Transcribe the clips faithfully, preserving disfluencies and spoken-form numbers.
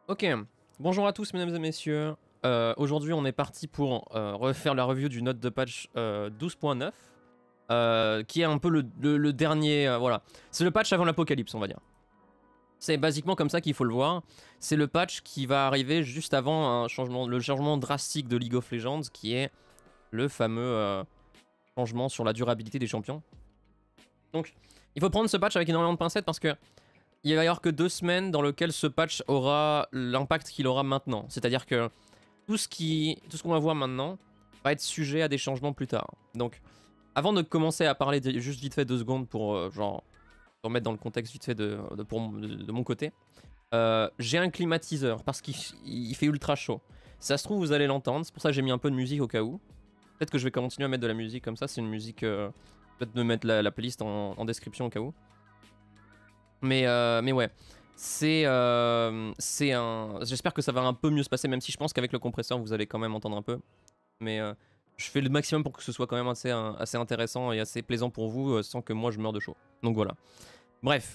Ok, bonjour à tous mesdames et messieurs. Euh, Aujourd'hui on est parti pour euh, refaire la review du note de patch euh, douze point neuf, euh, qui est un peu le, le- le dernier, euh, voilà. C'est le patch avant l'apocalypse on va dire. C'est basiquement comme ça qu'il faut le voir. C'est le patch qui va arriver juste avant un changement, le changement drastique de League of Legends, qui est le fameux euh, changement sur la durabilité des champions. Donc il faut prendre ce patch avec énormément de pincettes parce que il va y avoir que deux semaines dans lesquelles ce patch aura l'impact qu'il aura maintenant. C'est-à-dire que tout ce qui, tout ce qu'on va voir maintenant va être sujet à des changements plus tard. Donc, avant de commencer à parler de, juste vite fait deux secondes pour euh, genre remettre dans le contexte vite fait de, de, pour, de, de mon côté, euh, j'ai un climatiseur parce qu'il il fait ultra chaud. Si ça se trouve, vous allez l'entendre. C'est pour ça que j'ai mis un peu de musique au cas où. Peut-être que je vais continuer à mettre de la musique comme ça. C'est une musique. Euh, Peut-être de mettre la, la playlist en, en description au cas où. Mais, euh, mais ouais, c'est euh, c'est un... J'espère que ça va un peu mieux se passer, même si je pense qu'avec le compresseur, vous allez quand même entendre un peu. Mais euh, je fais le maximum pour que ce soit quand même assez, assez intéressant et assez plaisant pour vous, euh, sans que moi je meure de chaud. Donc voilà. Bref.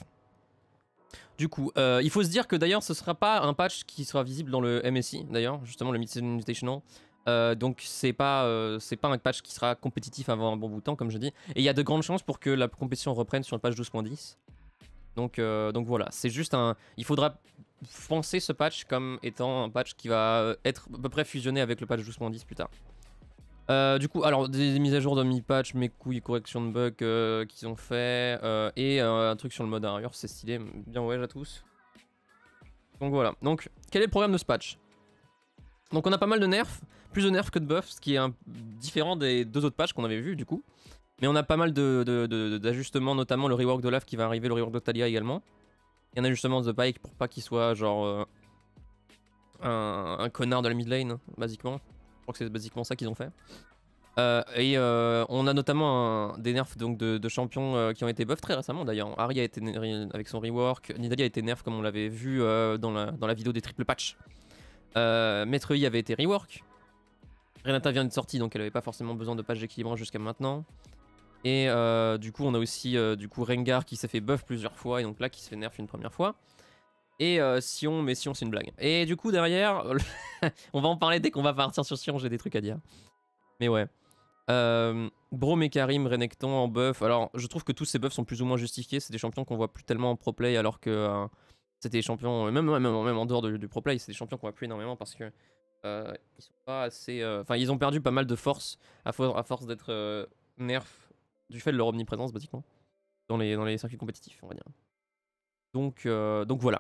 Du coup, euh, il faut se dire que d'ailleurs, ce sera pas un patch qui sera visible dans le M S I, d'ailleurs, justement, le Mid-Season Invitational. Euh, donc c'est pas, euh, c'est pas un patch qui sera compétitif avant un bon bout de temps, comme je dis. Et il y a de grandes chances pour que la compétition reprenne sur le patch douze point dix. Donc, euh, donc voilà, c'est juste un... Il faudra penser ce patch comme étant un patch qui va être à peu près fusionné avec le patch douze point dix plus tard. Euh, du coup, alors des, des mises à jour de mi-patch, mes couilles, correction de bugs euh, qu'ils ont fait, euh, et euh, un truc sur le mode armure, c'est stylé, bien ouais à tous. Donc voilà, donc quel est le programme de ce patch? Donc on a pas mal de nerfs, plus de nerfs que de buffs, ce qui est un... différent des deux autres patchs qu'on avait vus du coup. Mais on a pas mal d'ajustements, de, de, de, notamment le rework de Olaf qui va arriver, le rework de Talia également. Il y a un ajustement de Pike pour pas qu'il soit genre euh, un, un connard de la mid lane, basiquement. Je crois que c'est basiquement ça qu'ils ont fait. Euh, et euh, on a notamment un, des nerfs donc, de, de champions euh, qui ont été buffs très récemment d'ailleurs. Ahri a été avec son rework, Nidalee a été nerf comme on l'avait vu euh, dans, la, dans la vidéo des triple patch. Euh, Maître Yi avait été rework. Renata vient de sortie donc elle avait pas forcément besoin de patch d'équilibrage jusqu'à maintenant. Et euh, du coup, on a aussi euh, du coup Rengar qui s'est fait buff plusieurs fois et donc là qui se fait nerf une première fois. Et euh, Sion, mais Sion c'est une blague. Et du coup derrière, on va en parler dès qu'on va partir sur Sion, j'ai des trucs à dire. Mais ouais. Euh, Braum et Karim, Renekton en buff. Alors je trouve que tous ces buffs sont plus ou moins justifiés. C'est des champions qu'on voit plus tellement en pro play alors que euh, c'était des champions, même, même, même en dehors du, du pro play, c'est des champions qu'on voit plus énormément parce que euh, ils sont pas assez. Enfin, euh, ils ont perdu pas mal de force à, for à force d'être euh, nerf du fait de leur omniprésence basiquement dans les, dans les circuits compétitifs, on va dire. Donc, euh, donc voilà.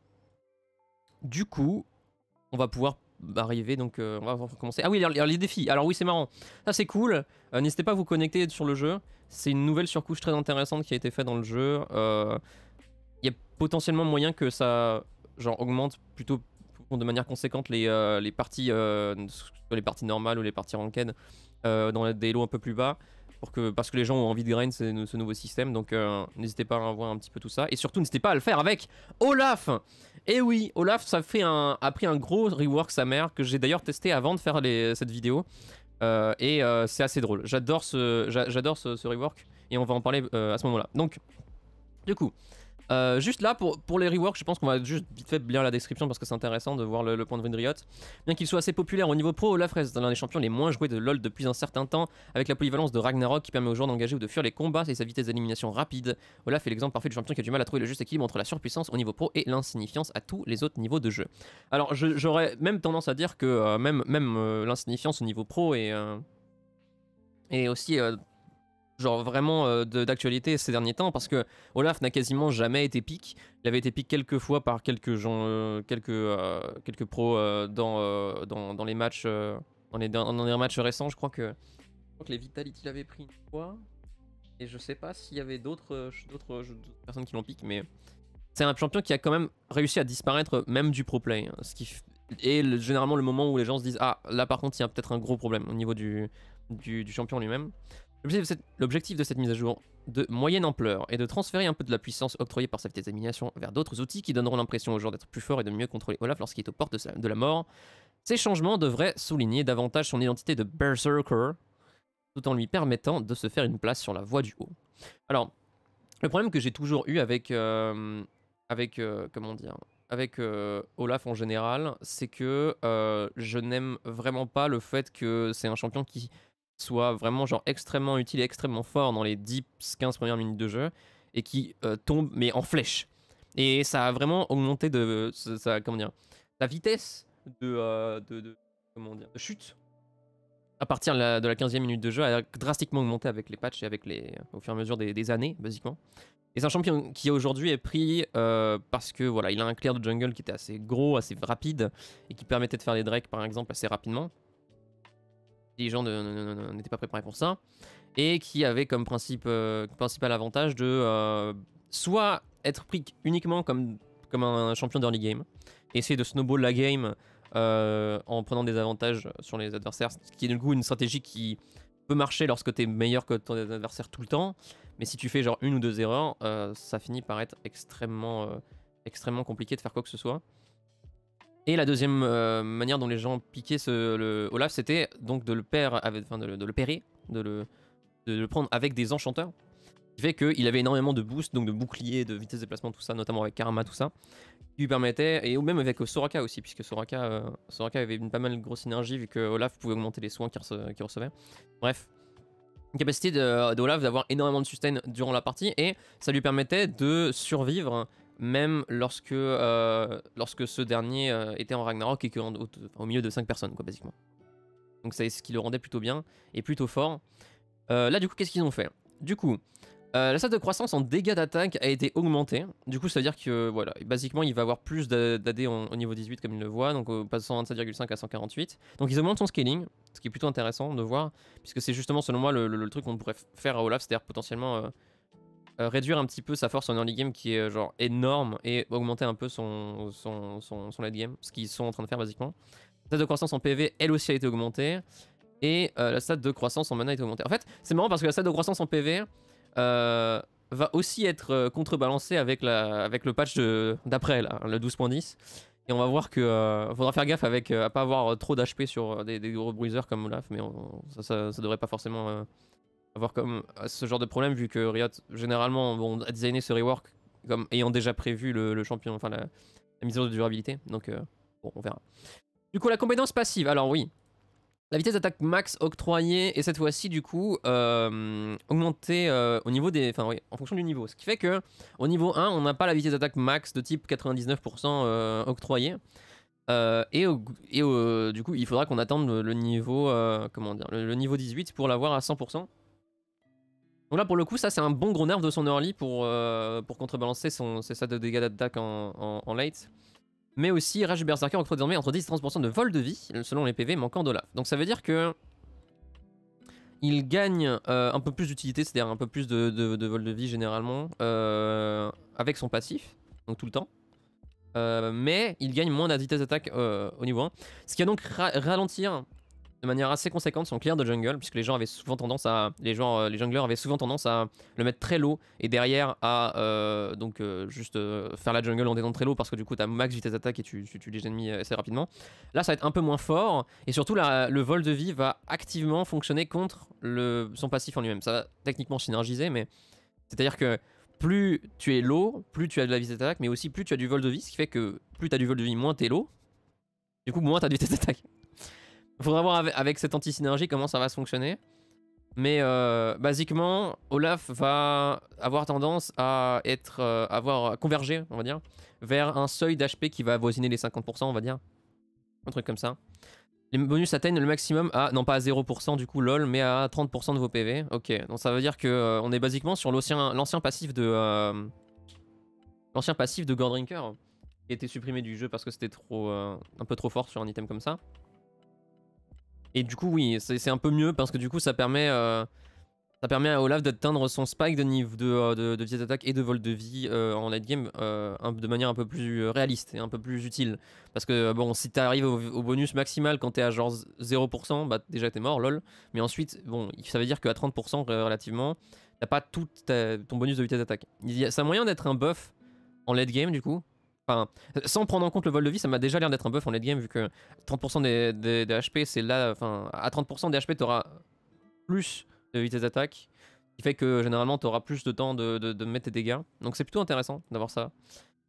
Du coup, on va pouvoir arriver, donc euh, on va commencer. Ah oui, les, les défis. Alors oui, c'est marrant. Ça c'est cool. Euh, N'hésitez pas à vous connecter sur le jeu. C'est une nouvelle surcouche très intéressante qui a été faite dans le jeu. Il euh, y a potentiellement moyen que ça genre augmente plutôt de manière conséquente les, euh, les parties, euh, les parties normales ou les parties ranked euh, dans des lots un peu plus bas. Pour que, parce que les gens ont envie de grind ce, ce nouveau système, donc euh, n'hésitez pas à voir un petit peu tout ça. Et surtout, n'hésitez pas à le faire avec Olaf. Et oui, Olaf ça fait un, a pris un gros rework sa mère, que j'ai d'ailleurs testé avant de faire les, cette vidéo. Euh, et euh, c'est assez drôle. J'adore ce, j'adore ce, ce rework, et on va en parler euh, à ce moment-là. Donc, du coup... Euh, juste là, pour, pour les reworks, je pense qu'on va juste vite fait lire la description parce que c'est intéressant de voir le, le point de vue de Riot. Bien qu'il soit assez populaire au niveau pro, Olaf reste l'un des champions les moins joués de LoL depuis un certain temps, avec la polyvalence de Ragnarok qui permet aux joueurs d'engager ou de fuir les combats et sa vitesse d'élimination rapide. Olaf est l'exemple parfait du champion qui a du mal à trouver le juste équilibre entre la surpuissance au niveau pro et l'insignifiance à tous les autres niveaux de jeu. Alors j'aurais même tendance à dire que euh, même, même euh, l'insignifiance au niveau pro est, euh, est aussi... Euh, genre vraiment euh, d'actualité ces derniers temps parce que Olaf n'a quasiment jamais été pick. Il avait été pick quelques fois par quelques gens, euh, quelques, euh, quelques pros euh, dans, euh, dans, dans les matchs, euh, dans, les, dans, dans les matchs récents. Je crois que, je crois que les Vitality l'avaient pris une fois et je sais pas s'il y avait d'autres euh, d'autres personnes qui l'ont pick, mais c'est un champion qui a quand même réussi à disparaître même du pro play, hein, ce qui est le, généralement le moment où les gens se disent ah là par contre il y a peut-être un gros problème au niveau du, du, du champion lui-même. L'objectif de cette mise à jour de moyenne ampleur est de transférer un peu de la puissance octroyée par sa vitesse d'élimination vers d'autres outils qui donneront l'impression aux joueurs d'être plus forts et de mieux contrôler Olaf lorsqu'il est aux portes de la mort. Ces changements devraient souligner davantage son identité de Berserker, tout en lui permettant de se faire une place sur la voie du haut. Alors, le problème que j'ai toujours eu avec, euh, avec, euh, comment dire, avec euh, Olaf en général, c'est que euh, je n'aime vraiment pas le fait que c'est un champion qui soit vraiment genre extrêmement utile et extrêmement fort dans les dix quinze premières minutes de jeu et qui euh, tombe mais en flèche. Et ça a vraiment augmenté de, ça, ça- comment dire, la vitesse de, euh, de, de- comment dire, de chute à partir de la, de la quinzième minute de jeu a drastiquement augmenté avec les patchs et avec les, au fur et à mesure des, des années, basiquement. Et c'est un champion qui aujourd'hui est pris euh, parce que voilà, il a un clear de jungle qui était assez gros, assez rapide et qui permettait de faire des drakes par exemple assez rapidement. Les gens ne- ne- ne- n'étaient pas préparés pour ça. Et qui avait comme principe, euh, principal avantage de euh, soit être pris uniquement comme, comme un champion d'early game, et essayer de snowball la game euh, en prenant des avantages sur les adversaires, ce qui est du coup une stratégie qui peut marcher lorsque tu es meilleur que ton adversaire tout le temps, mais si tu fais genre une ou deux erreurs, euh, ça finit par être extrêmement, euh, extrêmement compliqué de faire quoi que ce soit. Et la deuxième euh, manière dont les gens piquaient ce, le Olaf, c'était donc de le, pair avec, enfin de, le, de le pairer, de le, de le prendre avec des enchanteurs. Ce qui fait qu'il avait énormément de boost, donc de boucliers, de vitesse de déplacement, tout ça, notamment avec Karma, tout ça, qui lui permettait, et même avec Soraka aussi, puisque Soraka, euh, Soraka avait une pas mal grosse synergie vu que Olaf pouvait augmenter les soins qu'il rece qu'il recevait. Bref, une capacité de, de Olaf d'avoir énormément de sustain durant la partie, et ça lui permettait de survivre même lorsque, euh, lorsque ce dernier euh, était en Ragnarok et qu'au au milieu de cinq personnes, quoi, basiquement. Donc c'est ce qui le rendait plutôt bien et plutôt fort. Euh, là, du coup, qu'est-ce qu'ils ont fait? Du coup, euh, la stat de croissance en dégâts d'attaque a été augmentée. Du coup, ça veut dire que, voilà, basiquement, il va avoir plus d'A D au niveau dix-huit, comme il le voit, donc on passe de cent vingt-sept virgule cinq à cent quarante-huit. Donc ils augmentent son scaling, ce qui est plutôt intéressant de voir, puisque c'est justement, selon moi, le, le- le truc qu'on pourrait faire à Olaf, c'est-à-dire potentiellement euh, euh, réduire un petit peu sa force en early game qui est euh, genre énorme et augmenter un peu son, son, son, son late game, ce qu'ils sont en train de faire basiquement. La stat de croissance en P V, elle aussi a été augmentée. Et euh, la stat de croissance en mana est augmentée. En fait, c'est marrant parce que la stat de croissance en P V euh, va aussi être euh, contrebalancée avec, la, avec le patch d'après, le douze point dix. Et on va voir que euh, faudra faire gaffe avec euh, à pas avoir trop d'H P sur des, des gros bruisers comme Olaf, mais on, ça, ça, ça devrait pas forcément euh, avoir comme euh, ce genre de problème vu que Riot généralement bon, a designé ce rework comme ayant déjà prévu le, le champion, enfin la, la mise à jour de durabilité. Donc euh, bon, on verra. Du coup, la compétence passive. Alors oui, la vitesse d'attaque max octroyée est cette fois-ci du coup euh, augmentée euh, au niveau des, enfin oui, en fonction du niveau. Ce qui fait que au niveau un, on n'a pas la vitesse d'attaque max de type quatre-vingt-dix-neuf pour cent euh, octroyée. Euh, et au, et au, du coup, il faudra qu'on attende le, le niveau, euh, comment dire, le, le niveau dix-huit pour l'avoir à cent pour cent. Donc là, pour le coup, ça c'est un bon gros nerf de son early pour, euh, pour contrebalancer son, ses stats de dégâts d'attaque en, en, en late. Mais aussi, Rage du Berserker octroie désormais entre dix et trente pour cent de vol de vie, selon les P V manquant d'Olaf. Donc ça veut dire que il gagne euh, un peu plus d'utilité, c'est-à-dire un peu plus de, de, de vol de vie généralement, euh, avec son passif, donc tout le temps. Euh, mais il gagne moins de vitesse d'attaque euh, au niveau un. Ce qui va donc ra ralentir de manière assez conséquente son clear de jungle, puisque les gens avaient souvent tendance à, les gens, euh, les junglers avaient souvent tendance à le mettre très low et derrière à euh, donc euh, juste euh, faire la jungle en détendant très low parce que du coup t'as max vitesse d'attaque et tu, tu tues les ennemis assez rapidement. Là ça va être un peu moins fort et surtout la, le vol de vie va activement fonctionner contre le, son passif en lui-même. Ça va techniquement synergiser, mais c'est à dire que plus tu es low, plus tu as de la vitesse d'attaque, mais aussi plus tu as du vol de vie, ce qui fait que plus tu as du vol de vie, moins tu es low. Du coup moins tu as de vitesse d'attaque. Il faudra voir avec, avec cette anti-synergie comment ça va se fonctionner. Mais euh, basiquement, Olaf va avoir tendance à être, euh, avoir convergé, on va dire, vers un seuil d'H P qui va avoisiner les cinquante pour cent, on va dire. Un truc comme ça. Les bonus atteignent le maximum à, non pas à zéro pour cent du coup lol, mais à trente pour cent de vos P V. Ok, donc ça veut dire que euh, on est basiquement sur l'ancien passif de... Euh, l'ancien passif de Gordrinker, qui a été supprimé du jeu parce que c'était trop euh, un peu trop fort sur un item comme ça. Et du coup, oui, c'est un peu mieux parce que du coup, ça permet, euh, ça permet à Olaf d'atteindre son spike de niveau de, euh, de, de vitesse d'attaque et de vol de vie euh, en late game euh, un, de manière un peu plus réaliste et un peu plus utile. Parce que bon, si t'arrives au, au bonus maximal quand t'es à genre zéro pour cent, bah déjà t'es mort, lol. Mais ensuite, bon, ça veut dire qu'à trente pour cent relativement, t'as pas tout ta, ton bonus de vitesse d'attaque. C'est un moyen d'être un buff en late game du coup. Enfin, sans prendre en compte le vol de vie, ça m'a déjà l'air d'être un buff en late game vu que trente pour cent des, des, des H P, c'est là, enfin, à trente pour cent des H P, t'auras plus de vitesse d'attaque, ce qui fait que généralement t'auras plus de temps de, de, de mettre tes dégâts. Donc c'est plutôt intéressant d'avoir ça.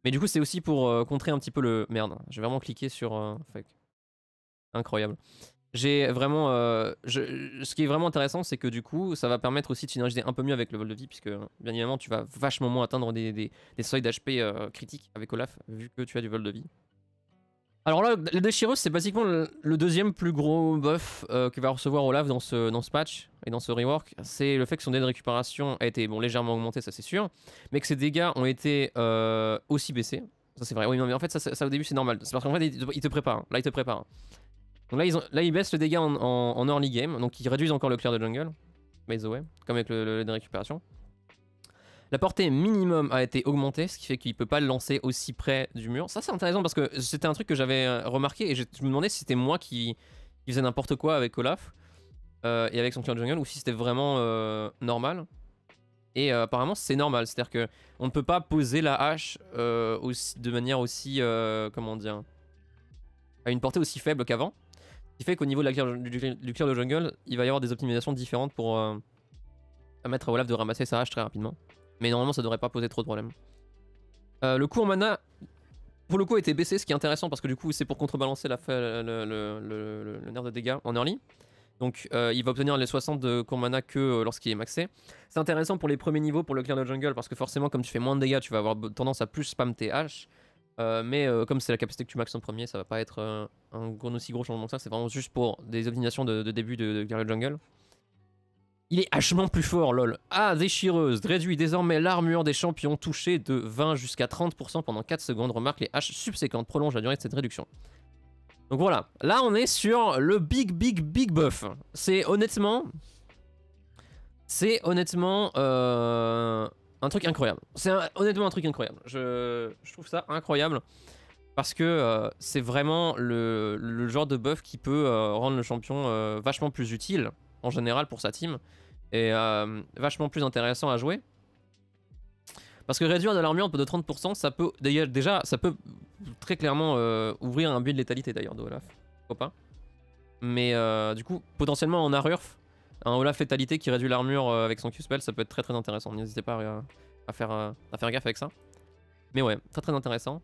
Mais du coup, c'est aussi pour euh, contrer un petit peu le... Merde, j'ai vraiment cliqué sur... Euh... Fuck. Incroyable. J'ai vraiment... Euh, je... Ce qui est vraiment intéressant, c'est que du coup, ça va permettre aussi de synergiser un peu mieux avec le vol de vie, puisque bien évidemment, tu vas vachement moins atteindre des, des, des seuils d'H P euh, critiques avec Olaf, vu que tu as du vol de vie. Alors là, la déchireuse, c'est basiquement le, le deuxième plus gros buff euh, que va recevoir Olaf dans ce, dans ce patch et dans ce rework. C'est le fait que son délai de récupération a été bon, légèrement augmenté, ça c'est sûr, mais que ses dégâts ont été euh, aussi baissés. Ça c'est vrai, oui, non, mais en fait, ça, ça, ça au début c'est normal. C'est parce qu'en fait, il te, il te prépare. Hein. Là, il te prépare. Hein. Donc là ils, ont, là, ils baissent le dégât en, en, en early game, donc ils réduisent encore le clear de jungle, by the way, comme avec le, le, le de récupération. La portée minimum a été augmentée, ce qui fait qu'il peut pas le lancer aussi près du mur. Ça c'est intéressant parce que c'était un truc que j'avais remarqué et je me demandais si c'était moi qui, qui faisais n'importe quoi avec Olaf euh, et avec son clear de jungle ou si c'était vraiment euh, normal. Et euh, apparemment c'est normal, c'est-à-dire que on ne peut pas poser la hache euh, aussi, de manière aussi, euh, comment dire, à une portée aussi faible qu'avant. Ce qui fait qu'au niveau de la clear, du, du clear de jungle, il va y avoir des optimisations différentes pour euh, permettre à Olaf de ramasser sa hache très rapidement. Mais normalement ça devrait pas poser trop de problèmes. Euh, le coût en mana, pour le coup, a été baissé, ce qui est intéressant parce que du coup c'est pour contrebalancer la, le, le, le, le, le nerf de dégâts en early. Donc euh, il va obtenir les soixante de coût en mana que euh, lorsqu'il est maxé. C'est intéressant pour les premiers niveaux pour le clear de jungle parce que forcément comme tu fais moins de dégâts tu vas avoir tendance à plus spam tes haches. Euh, mais euh, comme c'est la capacité que tu maxes en premier, ça va pas être euh, un gros, aussi gros changement que ça, c'est vraiment juste pour des optimisations de, de début de, de clear de jungle. Il est hachement plus fort, lol. Ah, déchireuse, réduit désormais l'armure des champions touchés de vingt jusqu'à trente pour cent pendant quatre secondes. Remarque, les haches subséquentes prolongent la durée de cette réduction. Donc voilà, là on est sur le big, big, big buff. C'est honnêtement... C'est honnêtement euh, un truc incroyable. C'est honnêtement un truc incroyable. Je, je trouve ça incroyable. Parce que euh, c'est vraiment le, le genre de buff qui peut euh, rendre le champion euh, vachement plus utile, en général, pour sa team. Et euh, vachement plus intéressant à jouer. Parce que réduire de l'armure de trente pour cent, ça peut déjà, ça peut très clairement euh, ouvrir un build létalité d'ailleurs de Olaf. Pourquoi pas. Mais euh, du coup, potentiellement en Arurf, un Olaf létalité qui réduit l'armure euh, avec son Q-spell, ça peut être très très intéressant. N'hésitez pas à, à, faire, euh, à faire gaffe avec ça. Mais ouais, très très intéressant.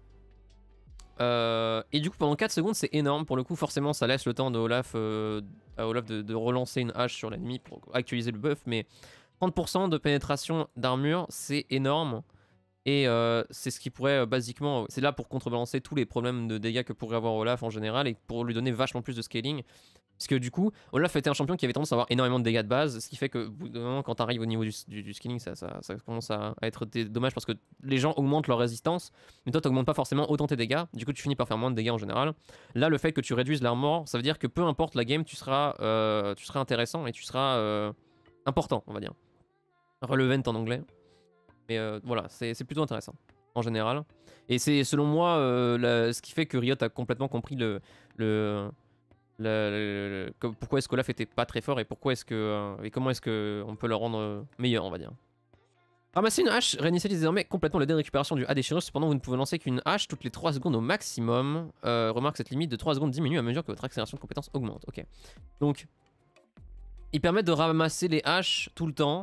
Euh, et du coup pendant quatre secondes c'est énorme, pour le coup forcément ça laisse le temps de Olaf, euh, à Olaf de, de relancer une hache sur l'ennemi pour actualiser le buff, mais trente pour cent de pénétration d'armure c'est énorme. Et euh, c'est ce qui pourrait euh, basiquement, c'est là pour contrebalancer tous les problèmes de dégâts que pourrait avoir Olaf en général et pour lui donner vachement plus de scaling. Parce que du coup, Olaf était un champion qui avait tendance à avoir énormément de dégâts de base, ce qui fait que bout d'un moment, quand tu arrives au niveau du, du, du scaling, ça, ça, ça commence à, à être dommage parce que les gens augmentent leur résistance, mais toi tu n'augmentes pas forcément autant tes dégâts, du coup tu finis par faire moins de dégâts en général. Là, le fait que tu réduises l'armor, ça veut dire que peu importe la game, tu seras, euh, tu seras intéressant et tu seras euh, important, on va dire. Relevant en anglais. Mais euh, voilà, c'est plutôt intéressant en général. Et c'est selon moi euh, la, ce qui fait que Riot a complètement compris le... le Le, le, le, pourquoi est-ce que Olaf était pas très fort et pourquoi est-ce que euh, et comment est-ce que on peut le rendre euh, meilleur, on va dire. Ramasser une hache réinitialise désormais complètement le dé de récupération du A déchireuse, cependant vous ne pouvez lancer qu'une hache toutes les trois secondes au maximum. Euh, remarque, cette limite de trois secondes diminue à mesure que votre accélération de compétence augmente. Ok. Donc ils permettent de ramasser les haches tout le temps.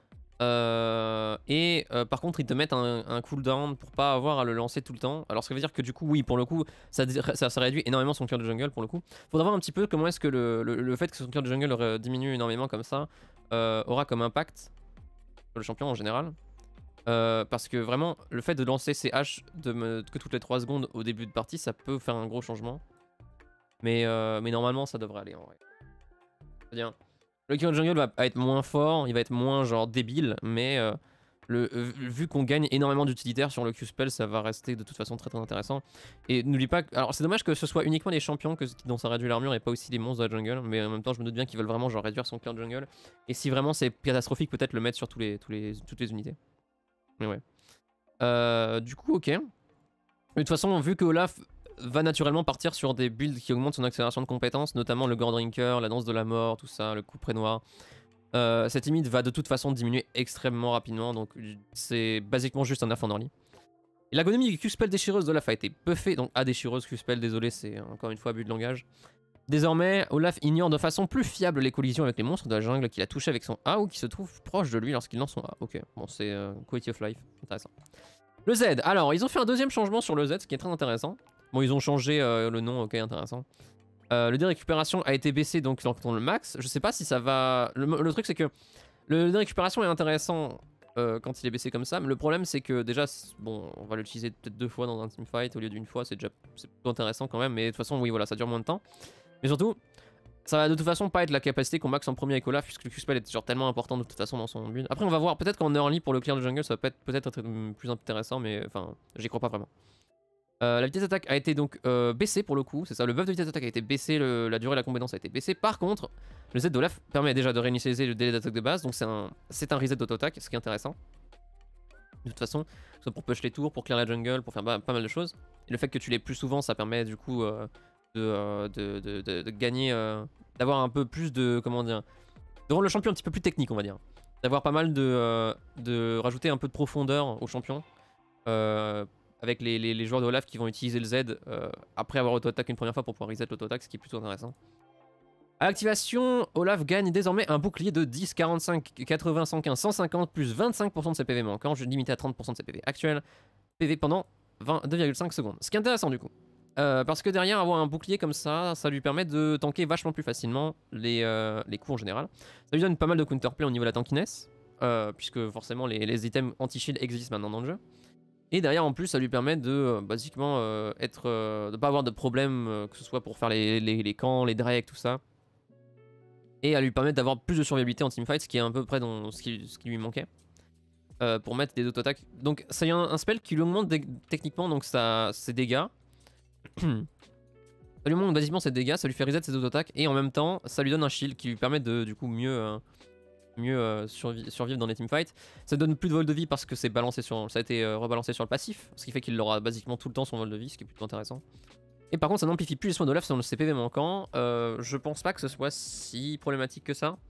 Euh, et euh, par contre ils te mettent un, un cooldown pour pas avoir à le lancer tout le temps. Alors ce qui veut dire que du coup oui, pour le coup ça, ça, ça réduit énormément son clear de jungle pour le coup. Faudra voir un petit peu comment est-ce que le, le, le fait que son clear de jungle diminue énormément comme ça euh, aura comme impact sur le champion en général. Euh, parce que vraiment le fait de lancer ses haches de me, que toutes les trois secondes au début de partie, ça peut faire un gros changement. Mais, euh, mais normalement ça devrait aller en vrai. C'est-à-dire le clear de jungle va être moins fort, il va être moins genre débile, mais euh, le, euh, vu qu'on gagne énormément d'utilitaires sur le Q-spell, ça va rester de toute façon très très intéressant. Et n'oublie pas, que, alors c'est dommage que ce soit uniquement les champions que, dont ça réduit l'armure et pas aussi les monstres de la jungle, mais en même temps je me doute bien qu'ils veulent vraiment genre réduire son clear de jungle. Et si vraiment c'est catastrophique, peut-être le mettre sur tous les, tous les, toutes les unités. Mais ouais. Euh, du coup, ok. Mais de toute façon, vu que Olaf va naturellement partir sur des builds qui augmentent son accélération de compétences, notamment le Gore Drinker, la danse de la mort, tout ça, le coup près noir. Euh, cette limite va de toute façon diminuer extrêmement rapidement, donc c'est basiquement juste un nerf en early. Et l'agonomie du Q-spell déchireuse d'Olaf a été buffée, donc ah déchireuse Q-spell, désolé, c'est encore une fois abus de langage. Désormais, Olaf ignore de façon plus fiable les collisions avec les monstres de la jungle qu'il a touché avec son A ou qui se trouvent proche de lui lorsqu'il lance son A. Ok, bon c'est euh, quality of life, intéressant. Le Z, alors ils ont fait un deuxième changement sur le Z, ce qui est très intéressant. Bon, ils ont changé euh, le nom, ok, intéressant. Euh, le dé de récupération a été baissé donc dans le max. Je sais pas si ça va... Le, le truc c'est que le dé de récupération est intéressant euh, quand il est baissé comme ça. Mais le problème c'est que déjà, bon, on va l'utiliser peut-être deux fois dans un teamfight au lieu d'une fois. C'est déjà plutôt intéressant quand même. Mais de toute façon, oui, voilà, ça dure moins de temps. Mais surtout, ça va de toute façon pas être la capacité qu'on max en premier avec Olaf, puisque le Q-spell est genre tellement important de toute façon dans son build. Après on va voir, peut-être qu'en early pour le clear de jungle ça va peut-être peut être plus intéressant, mais enfin j'y crois pas vraiment. Euh, la vitesse d'attaque a été donc euh, baissée pour le coup, c'est ça, le buff de vitesse d'attaque a été baissé, le, la durée de la compétence a été baissée. Par contre, le Z d'Olaf permet déjà de réinitialiser le délai d'attaque de base, donc c'est un, un reset d'auto-attaque, ce qui est intéressant. De toute façon, soit pour push les tours, pour clear la jungle, pour faire pas, pas mal de choses. Et le fait que tu l'aies plus souvent, ça permet du coup euh, de, euh, de, de, de, de gagner, euh, d'avoir un peu plus de, comment dire, de rendre le champion un petit peu plus technique, on va dire. D'avoir pas mal de, euh, de rajouter un peu de profondeur au champion. Euh, avec les, les, les joueurs de Olaf qui vont utiliser le Z euh, après avoir auto-attaque une première fois pour pouvoir reset l'auto-attaque, ce qui est plutôt intéressant. À l'activation, Olaf gagne désormais un bouclier de dix, quarante-cinq, quatre-vingts, cent quinze, cent cinquante plus vingt-cinq pour cent de ses P V manquants, je limité à trente pour cent de ses P V actuels. P V pendant deux virgule cinq secondes. Ce qui est intéressant du coup. Euh, parce que derrière, avoir un bouclier comme ça, ça lui permet de tanker vachement plus facilement les, euh, les coups en général. Ça lui donne pas mal de counterplay au niveau de la tankiness, euh, puisque forcément les, les items anti-shield existent maintenant dans le jeu. Et derrière en plus ça lui permet de euh, basiquement euh, être, euh, de pas avoir de problème euh, que ce soit pour faire les, les, les camps, les drakes, tout ça. Et à lui permettre d'avoir plus de survivabilité en teamfight, ce qui est à peu près dans ce qui, ce qui lui manquait. Euh, pour mettre des auto-attaques. Donc ça y a un, un spell qui lui augmente techniquement donc ça, ses dégâts. Ça lui augmente basiquement ses dégâts, ça lui fait reset ses auto-attaques et en même temps ça lui donne un shield qui lui permet de du coup mieux... Euh, mieux euh, survi survivre dans les teamfights. Ça donne plus de vol de vie parce que c'est balancé sur, ça a été euh, rebalancé sur le passif, ce qui fait qu'il aura basiquement tout le temps son vol de vie, ce qui est plutôt intéressant. Et par contre ça n'amplifie plus les soins d'Olaf selon ses P V manquants. Euh, je pense pas que ce soit si problématique que ça.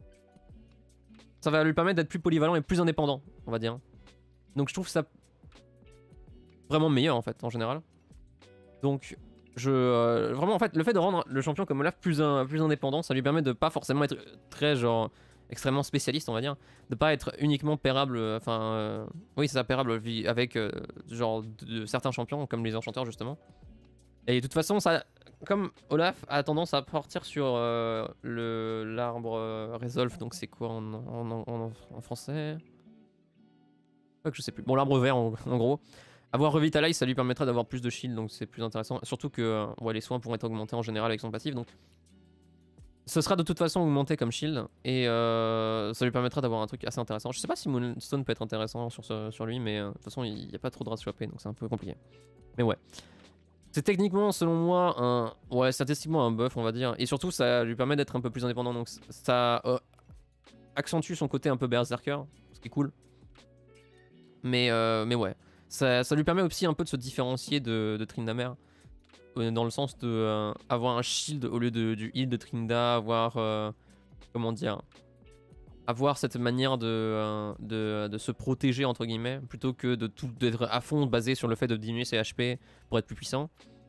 Ça va lui permettre d'être plus polyvalent et plus indépendant, on va dire. Donc je trouve ça vraiment meilleur en fait en général. Donc je euh, vraiment en fait le fait de rendre le champion comme Olaf plus, un, plus indépendant, ça lui permet de pas forcément être très genre extrêmement spécialiste on va dire, de pas être uniquement pairable, enfin euh, oui c'est ça, pairable avec euh, genre de, de certains champions comme les enchanteurs justement. Et de toute façon ça, comme Olaf a tendance à partir sur euh, le l'arbre euh, Resolve, donc c'est quoi en, en, en, en français? Ouais, que je sais plus. Bon l'arbre vert en, en gros. Avoir Revitalize ça lui permettra d'avoir plus de shield donc c'est plus intéressant. Surtout que euh, ouais, les soins pourront être augmentés en général avec son passif donc ce sera de toute façon augmenté comme shield et euh, ça lui permettra d'avoir un truc assez intéressant. Je sais pas si Moonstone peut être intéressant sur, ce, sur lui, mais euh, de toute façon il n'y a pas trop de ratio A P donc c'est un peu compliqué. Mais ouais. C'est techniquement selon moi un... Ouais, statistiquement un buff on va dire. Et surtout ça lui permet d'être un peu plus indépendant donc ça euh, accentue son côté un peu berserker, ce qui est cool. Mais, euh, mais ouais, ça, ça lui permet aussi un peu de se différencier de, de Tryndamere. Dans le sens de euh, avoir un shield au lieu de, du heal de Trinda, avoir euh, comment dire, avoir cette manière de, euh, de, de se protéger entre guillemets plutôt que de tout d'être à fond basé sur le fait de diminuer ses H P pour être plus puissant.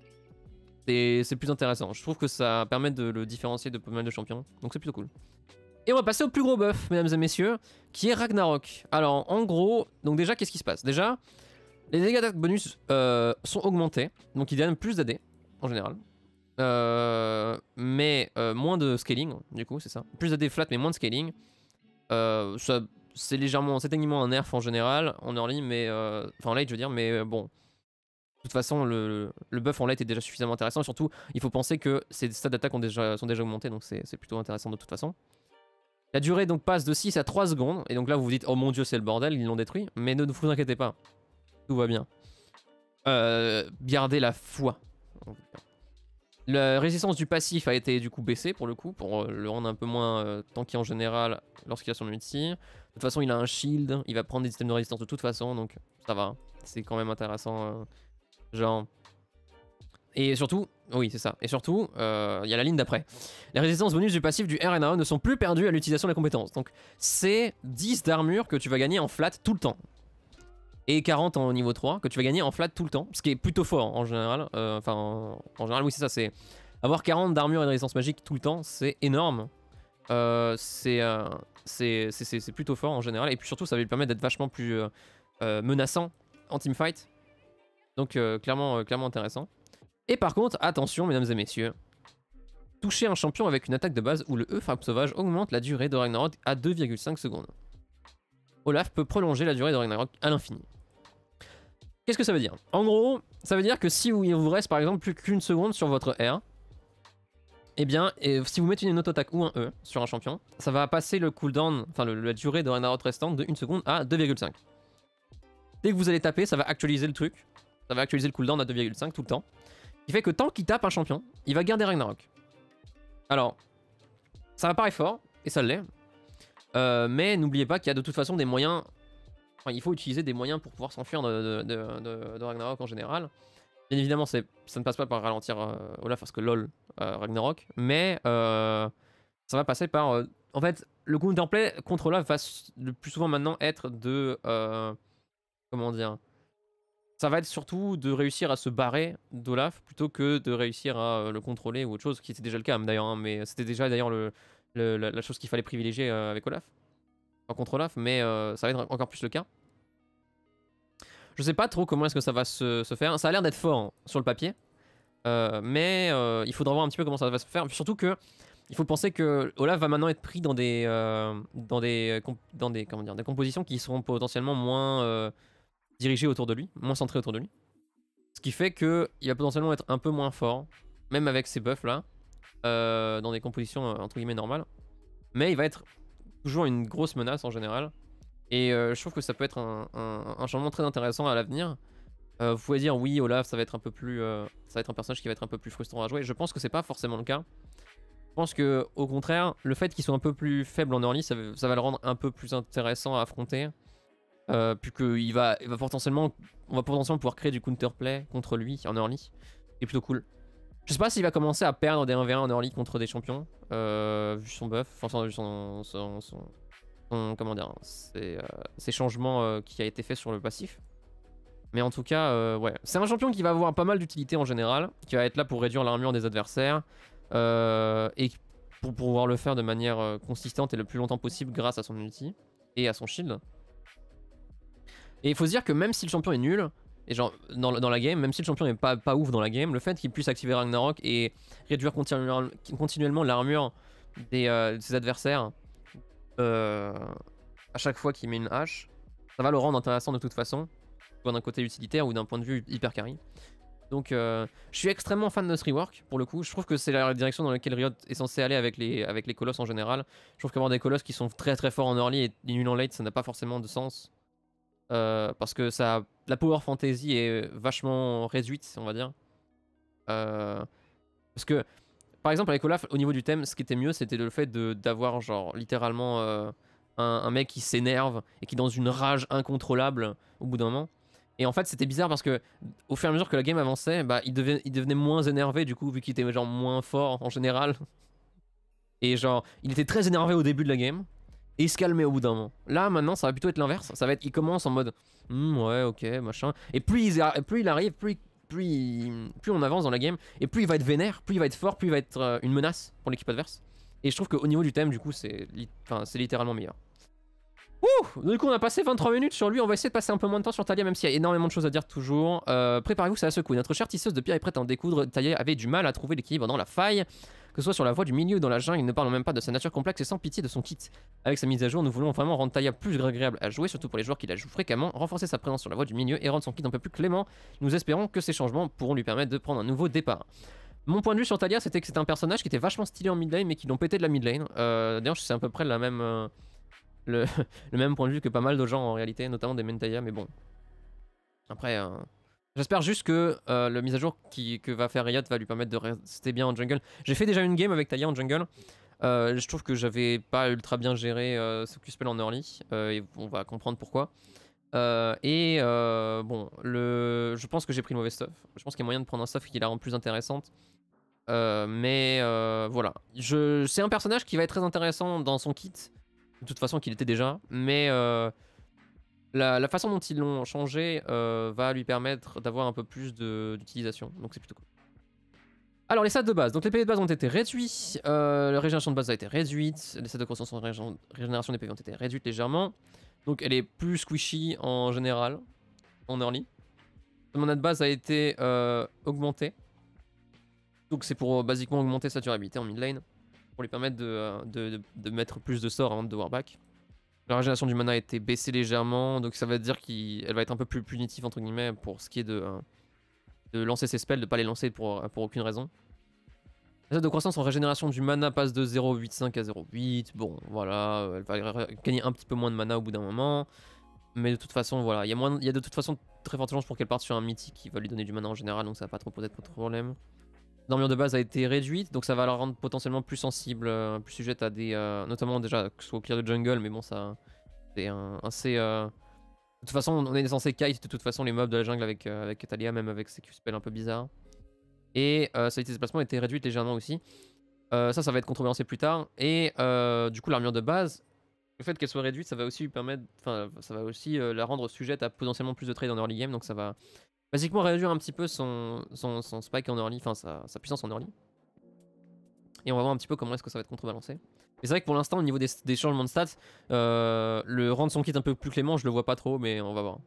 C'est plus intéressant. Je trouve que ça permet de le différencier de pas mal de champions, donc c'est plutôt cool. Et on va passer au plus gros buff, mesdames et messieurs, qui est Ragnarok. Alors en gros, donc déjà qu'est-ce qui se passe? Déjà, les dégâts d'attaque bonus euh, sont augmentés, donc il donne plus d'A D. En général. Euh, mais euh, moins de scaling, du coup, c'est ça. Plus d'A D flat, mais moins de scaling. Euh, c'est légèrement, c'est techniquement un nerf en général, en early, mais. Euh, enfin, en late, je veux dire, mais euh, bon. De toute façon, le, le buff en late est déjà suffisamment intéressant. Et surtout, il faut penser que ces stats d'attaque déjà, sont déjà augmentés, donc c'est plutôt intéressant de toute façon. La durée donc passe de six à trois secondes, et donc là vous vous dites, oh mon dieu, c'est le bordel, ils l'ont détruit. Mais ne vous inquiétez pas, tout va bien. Euh, gardez la foi. La résistance du passif a été du coup baissée pour le coup, pour le rendre un peu moins euh, tanky en général lorsqu'il a son ulti. De toute façon il a un shield, il va prendre des systèmes de résistance de toute façon, donc ça va, c'est quand même intéressant. Euh, genre... Et surtout, oui c'est ça, et surtout, il euh, y a la ligne d'après. Les résistances bonus du passif du R N A ne sont plus perdues à l'utilisation de la compétence. Donc c'est dix d'armure que tu vas gagner en flat tout le temps. Et quarante en niveau trois que tu vas gagner en flat tout le temps, ce qui est plutôt fort en général. Euh, enfin, en, en général, oui, c'est ça. C'est avoir quarante d'armure et de résistance magique tout le temps, c'est énorme. Euh, c'est euh, c'est plutôt fort en général. Et puis surtout, ça va lui permettre d'être vachement plus euh, euh, menaçant en teamfight. Donc euh, clairement, euh, clairement intéressant. Et par contre, attention mesdames et messieurs, toucher un champion avec une attaque de base où le E frappe sauvage augmente la durée de Ragnarok à deux virgule cinq secondes. Olaf peut prolonger la durée de Ragnarok à l'infini. Qu'est-ce que ça veut dire? En gros, ça veut dire que si vous, il vous reste par exemple plus qu'une seconde sur votre R, eh bien, et si vous mettez une auto-attaque ou un E sur un champion, ça va passer le cooldown, enfin le, la durée de Ragnarok restante de une seconde à deux virgule cinq. Dès que vous allez taper, ça va actualiser le truc. Ça va actualiser le cooldown à deux virgule cinq tout le temps. Ce qui fait que tant qu'il tape un champion, il va garder Ragnarok. Alors, ça va paraître fort, et ça l'est. Euh, mais n'oubliez pas qu'il y a de toute façon des moyens... Enfin, il faut utiliser des moyens pour pouvoir s'enfuir de, de, de, de, de Ragnarok en général. Bien évidemment, ça ne passe pas par ralentir euh, Olaf parce que lol euh, Ragnarok, mais euh, ça va passer par... Euh, en fait, le counterplay contre Olaf va le plus souvent maintenant être de... Euh, comment dire? Ça va être surtout de réussir à se barrer d'Olaf plutôt que de réussir à euh, le contrôler ou autre chose, qui était déjà le cas d'ailleurs, hein, mais c'était déjà d'ailleurs le, le, la, la chose qu'il fallait privilégier euh, avec Olaf. Enfin, contre Olaf, mais euh, ça va être encore plus le cas. Je sais pas trop comment est-ce que ça va se, se faire. Ça a l'air d'être fort hein, sur le papier. Euh, mais euh, il faudra voir un petit peu comment ça va se faire. Surtout que il faut penser que Olaf va maintenant être pris dans des, euh, dans des, dans des, comment dire, des compositions qui seront potentiellement moins euh, dirigées autour de lui, moins centrées autour de lui. Ce qui fait qu'il va potentiellement être un peu moins fort, même avec ces buffs là, euh, dans des compositions euh, entre guillemets normales. Mais il va être toujours une grosse menace en général. Et euh, je trouve que ça peut être un, un, un changement très intéressant à l'avenir. Euh, vous pouvez dire oui, Olaf, ça va être un peu plus, euh, ça va être un personnage qui va être un peu plus frustrant à jouer. Je pense que c'est pas forcément le cas. Je pense que au contraire, le fait qu'il soit un peu plus faible en early, ça, ça va le rendre un peu plus intéressant à affronter, euh, puis qu'il va, il va potentiellement, on va potentiellement pouvoir créer du counterplay contre lui en early. C'est plutôt cool. Je sais pas s'il va commencer à perdre des un v un en early contre des champions, euh, vu son buff, enfin vu son, son, son, son comment dire, ses, euh, ses changements euh, qui a été fait sur le passif. Mais en tout cas, euh, ouais. C'est un champion qui va avoir pas mal d'utilité en général, qui va être là pour réduire l'armure des adversaires, euh, et pour pouvoir le faire de manière euh, consistante et le plus longtemps possible grâce à son ulti et à son shield. Et il faut se dire que même si le champion est nul, et genre dans, dans la game, même si le champion est pas, pas ouf dans la game, le fait qu'il puisse activer Ragnarok et réduire continu continuellement l'armure des, euh, de ses adversaires euh, à chaque fois qu'il met une hache, ça va le rendre intéressant de toute façon, soit d'un côté utilitaire ou d'un point de vue hyper carry. Donc euh, je suis extrêmement fan de ce rework pour le coup. Je trouve que c'est la direction dans laquelle Riot est censé aller avec les, avec les colosses en général. Je trouve qu'avoir des colosses qui sont très très forts en early et nuls en late, ça n'a pas forcément de sens. Euh, parce que ça, la power fantasy est vachement réduite, on va dire. Euh, parce que par exemple avec Olaf, au niveau du thème, ce qui était mieux c'était le fait d'avoir genre littéralement euh, un, un mec qui s'énerve et qui est dans une rage incontrôlable au bout d'un moment. Et en fait c'était bizarre parce que au fur et à mesure que la game avançait, bah, il, devenait, il devenait moins énervé du coup vu qu'il était genre moins fort en général. Et genre il était très énervé au début de la game et il se calmait au bout d'un moment. Là maintenant ça va plutôt être l'inverse, ça va être il commence en mode hm, ouais ok machin. Et plus il, plus il arrive, plus, plus, il, plus on avance dans la game et plus il va être vénère, plus il va être fort, plus il va être euh, une menace pour l'équipe adverse. Et je trouve qu'au niveau du thème du coup c'est li littéralement meilleur. Ouh, du coup on a passé vingt-trois minutes sur lui, on va essayer de passer un peu moins de temps sur Taliyah même s'il y a énormément de choses à dire toujours. Euh, Préparez-vous, ça va secouer. Notre chère tisseuse de pierre est prête à en découdre. Taliyah avait du mal à trouver l'équilibre dans la faille, que ce soit sur la voie du milieu ou dans la jungle, ne parlons même pas de sa nature complexe et sans pitié de son kit. Avec sa mise à jour, nous voulons vraiment rendre Taliyah plus agréable à jouer, surtout pour les joueurs qui la jouent fréquemment, renforcer sa présence sur la voie du milieu et rendre son kit un peu plus clément. Nous espérons que ces changements pourront lui permettre de prendre un nouveau départ. Mon point de vue sur Taliyah, c'était que c'était un personnage qui était vachement stylé en mid lane mais qui l'ont pété de la mid lane. Euh, D'ailleurs c'est à peu près la même... Euh... Le, le même point de vue que pas mal de gens en réalité, notamment des main Taliyah, mais bon. Après, euh, j'espère juste que euh, le mise à jour qui, que va faire Riot va lui permettre de rester bien en jungle. J'ai fait déjà une game avec Taliyah en jungle. Euh, je trouve que j'avais pas ultra bien géré euh, ce Q-spell en early, euh, et on va comprendre pourquoi. Euh, et euh, bon, le... je pense que j'ai pris le mauvais stuff. Je pense qu'il y a moyen de prendre un stuff qui la rend plus intéressante. Euh, mais euh, voilà. Je... C'est un personnage qui va être très intéressant dans son kit. De toute façon qu'il était déjà, mais euh, la, la façon dont ils l'ont changé euh, va lui permettre d'avoir un peu plus d'utilisation, donc c'est plutôt cool. Alors les stats de base, donc les P V de base ont été réduits, euh, la régénération de base a été réduite, les stats de croissance en régénération des P V ont été réduites légèrement, donc elle est plus squishy en général, en early. Son mana de base a été euh, augmenté. Donc c'est pour euh, basiquement augmenter sa durabilité en mid lane. Pour lui permettre de, euh, de, de, de mettre plus de sorts avant de devoir back. La régénération du mana a été baissée légèrement. Donc ça veut dire qu'elle va être un peu plus punitive entre guillemets pour ce qui est de, euh, de lancer ses spells, de pas les lancer pour, pour aucune raison. La de croissance en régénération du mana passe de zéro virgule quatre-vingt-cinq à zéro virgule huit. Bon, voilà, elle va gagner un petit peu moins de mana au bout d'un moment. Mais de toute façon, voilà, il y, a moins, il y a de toute façon très forte chance pour qu'elle parte sur un mythique qui va lui donner du mana en général, donc ça va pas trop poser de problème. L'armure de base a été réduite, donc ça va la rendre potentiellement plus sensible, euh, plus sujette à des... Euh, notamment déjà, que ce soit au clear de jungle, mais bon, ça... C'est un, assez... Euh... De toute façon, on est censé kite de toute façon les mobs de la jungle avec, euh, avec Talia, même avec ses Q-spells un peu bizarres. Et euh, sa vitesse de déplacement a été réduite légèrement aussi. Euh, ça, ça va être contrebalancé plus tard. Et euh, du coup, l'armure de base, le fait qu'elle soit réduite, ça va aussi lui permettre, enfin, ça va aussi euh, la rendre sujette à potentiellement plus de trades en early game. Donc ça va basiquement réduire un petit peu son, son, son spike en early, enfin sa, sa puissance en early. Et on va voir un petit peu comment est-ce que ça va être contrebalancé. Et c'est vrai que pour l'instant, au niveau des, des changements de stats, euh, le rendre son kit un peu plus clément, je le vois pas trop, mais on va voir.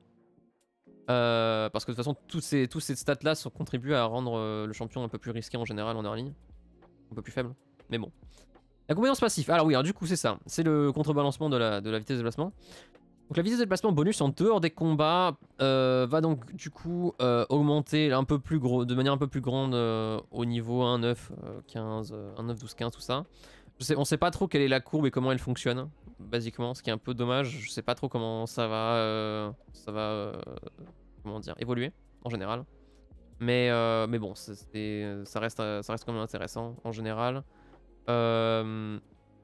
Euh, parce que de toute façon, tous ces, tous ces stats là contribuent à rendre euh, le champion un peu plus risqué en général en early. Un peu plus faible, mais bon. La compétence passive, alors oui, alors du coup c'est ça, c'est le contrebalancement de la, de la vitesse de déplacement. Donc la vitesse de déplacement bonus en dehors des combats euh, va donc du coup euh, augmenter un peu plus gros, de manière un peu plus grande euh, au niveau un, neuf, quinze, un, neuf, douze, quinze, tout ça. Je sais, on sait pas trop quelle est la courbe et comment elle fonctionne, basiquement, ce qui est un peu dommage. Je sais pas trop comment ça va, euh, ça va, euh, comment dire, évoluer en général. Mais, euh, mais bon, ça reste, ça reste quand même intéressant en général. Euh...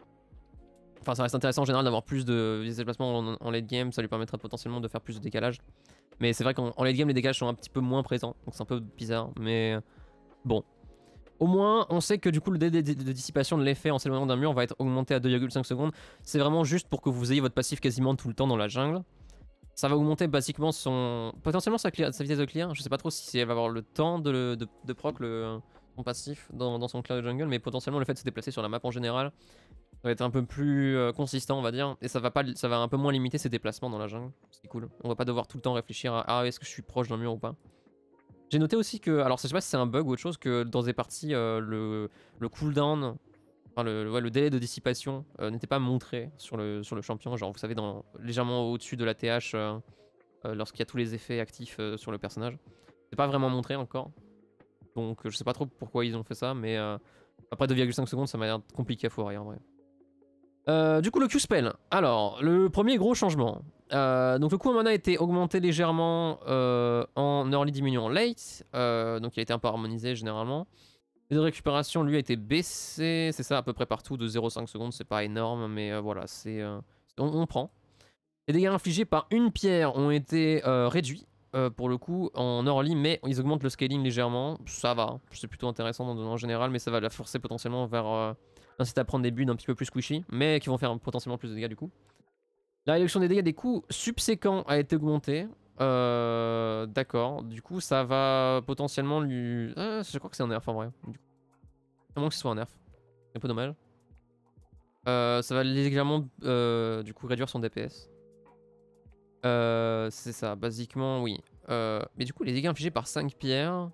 Enfin, ça reste intéressant en général d'avoir plus de déplacements en, en late game, ça lui permettra potentiellement de faire plus de décalage. Mais c'est vrai qu'en late game, les décalages sont un petit peu moins présents, donc c'est un peu bizarre. Mais bon. Au moins, on sait que du coup, le délai de, de, de dissipation de l'effet en s'éloignant d'un mur va être augmenté à deux virgule cinq secondes. C'est vraiment juste pour que vous ayez votre passif quasiment tout le temps dans la jungle. Ça va augmenter basiquement son... potentiellement sa, clear, sa vitesse de clear. Je sais pas trop si elle va avoir le temps de, de, de proc le, son passif dans, dans son clear de jungle, mais potentiellement le fait de se déplacer sur la map en général ça va être un peu plus euh, consistant on va dire. Et ça va, pas, ça va un peu moins limiter ses déplacements dans la jungle. C'est cool. On va pas devoir tout le temps réfléchir à ah, est-ce que je suis proche d'un mur ou pas. J'ai noté aussi que, alors je sais pas si c'est un bug ou autre chose, que dans des parties, euh, le, le cooldown, enfin le, ouais, le délai de dissipation euh, n'était pas montré sur le, sur le champion. Genre vous savez, dans, légèrement au-dessus de la T H euh, euh, lorsqu'il y a tous les effets actifs euh, sur le personnage. C'est pas vraiment montré encore. Donc je sais pas trop pourquoi ils ont fait ça, mais euh, après deux virgule cinq secondes ça m'a l'air compliqué à foirer en vrai. Euh, du coup le Q-spell, alors le premier gros changement, euh, donc le coût en mana a été augmenté légèrement euh, en early diminuant en late, euh, donc il a été un peu harmonisé généralement. Et de récupération lui a été baissé, c'est ça à peu près partout de zéro virgule cinq secondes, c'est pas énorme mais euh, voilà, c'est euh, on, on prend. Les dégâts infligés par une pierre ont été euh, réduits euh, pour le coup en early, mais ils augmentent le scaling légèrement, ça va, c'est plutôt intéressant en, en général, mais ça va la forcer potentiellement vers... Euh, incite à prendre des builds un petit peu plus squishy, mais qui vont faire potentiellement plus de dégâts du coup. La réduction des dégâts des coups subséquents a été augmentée. Euh, D'accord, du coup ça va potentiellement lui... Ah, je crois que c'est un nerf en vrai. Du coup. À moins que ce soit un nerf. C'est un peu dommage. Euh, ça va légèrement euh, du coup réduire son D P S. Euh, c'est ça, basiquement oui. Euh, mais du coup les dégâts infligés par cinq pierres...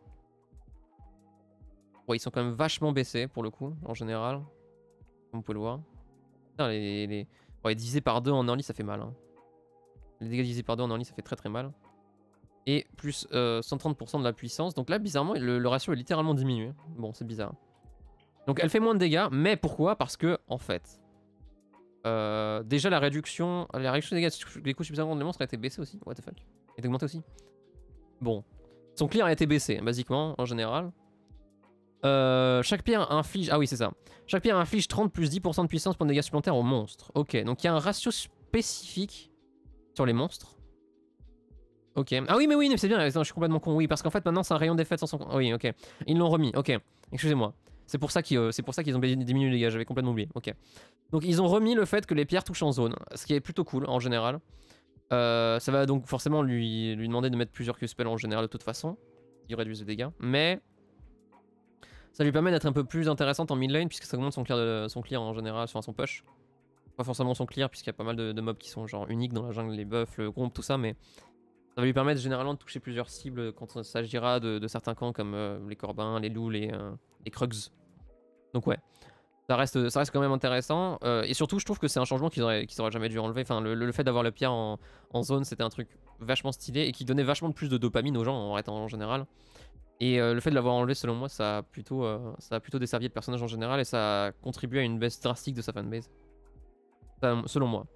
Bon, ils sont quand même vachement baissés pour le coup, en général. Comme vous pouvez le voir. Putain, les, les... Ouais, divisé par deux en early, ça fait mal. Hein. Les dégâts divisés par deux en early, ça fait très très mal. Et plus euh, cent trente pour cent de la puissance. Donc là, bizarrement, le, le ratio est littéralement diminué. Bon, c'est bizarre. Donc elle fait moins de dégâts. Mais pourquoi? Parce que, en fait... Euh, déjà, la réduction... La réduction des dégâts des coups subséquents des monstres a été baissée aussi. What the fuck? Elle a été augmentée aussi. Bon. Son clear a été baissé, basiquement, en général. Euh, chaque pierre inflige... Ah oui, c'est ça. Chaque pierre inflige trente plus dix pour cent de puissance pour des dégâts supplémentaires aux monstres. Ok, donc il y a un ratio spécifique sur les monstres. Ok. Ah oui, mais oui, c'est bien, je suis complètement con. Oui, parce qu'en fait, maintenant, c'est un rayon d'effet sans son... Oui, ok. Ils l'ont remis, ok. Excusez-moi. C'est pour ça qu'ils euh, qu'ils ont diminué les dégâts, j'avais complètement oublié. Ok. Donc, ils ont remis le fait que les pierres touchent en zone, ce qui est plutôt cool, en général. Euh, ça va donc forcément lui, lui demander de mettre plusieurs Q-spells en général, de toute façon. Ils réduisent les dégâts. Mais... ça lui permet d'être un peu plus intéressante en mid lane puisque ça augmente son clear, de, son clear en général, enfin son push. Pas forcément son clear puisqu'il y a pas mal de, de mobs qui sont genre uniques dans la jungle, les buffs, le groupe, tout ça, mais Ça va lui permettre généralement de toucher plusieurs cibles quand il s'agira de, de certains camps comme euh, les Corbins, les Loups, les, euh, les Krugs. Donc ouais, ça reste, ça reste quand même intéressant. Euh, et surtout, je trouve que c'est un changement qu'ils auraient, qu'ils auraient jamais dû enlever. Enfin, le, le fait d'avoir le pierre en, en zone, c'était un truc vachement stylé et qui donnait vachement plus de dopamine aux gens en, en général. Et euh, le fait de l'avoir enlevé, selon moi, ça a, plutôt, euh, ça a plutôt desservi le personnage en général et ça a contribué à une baisse drastique de sa fanbase. Ça, selon moi.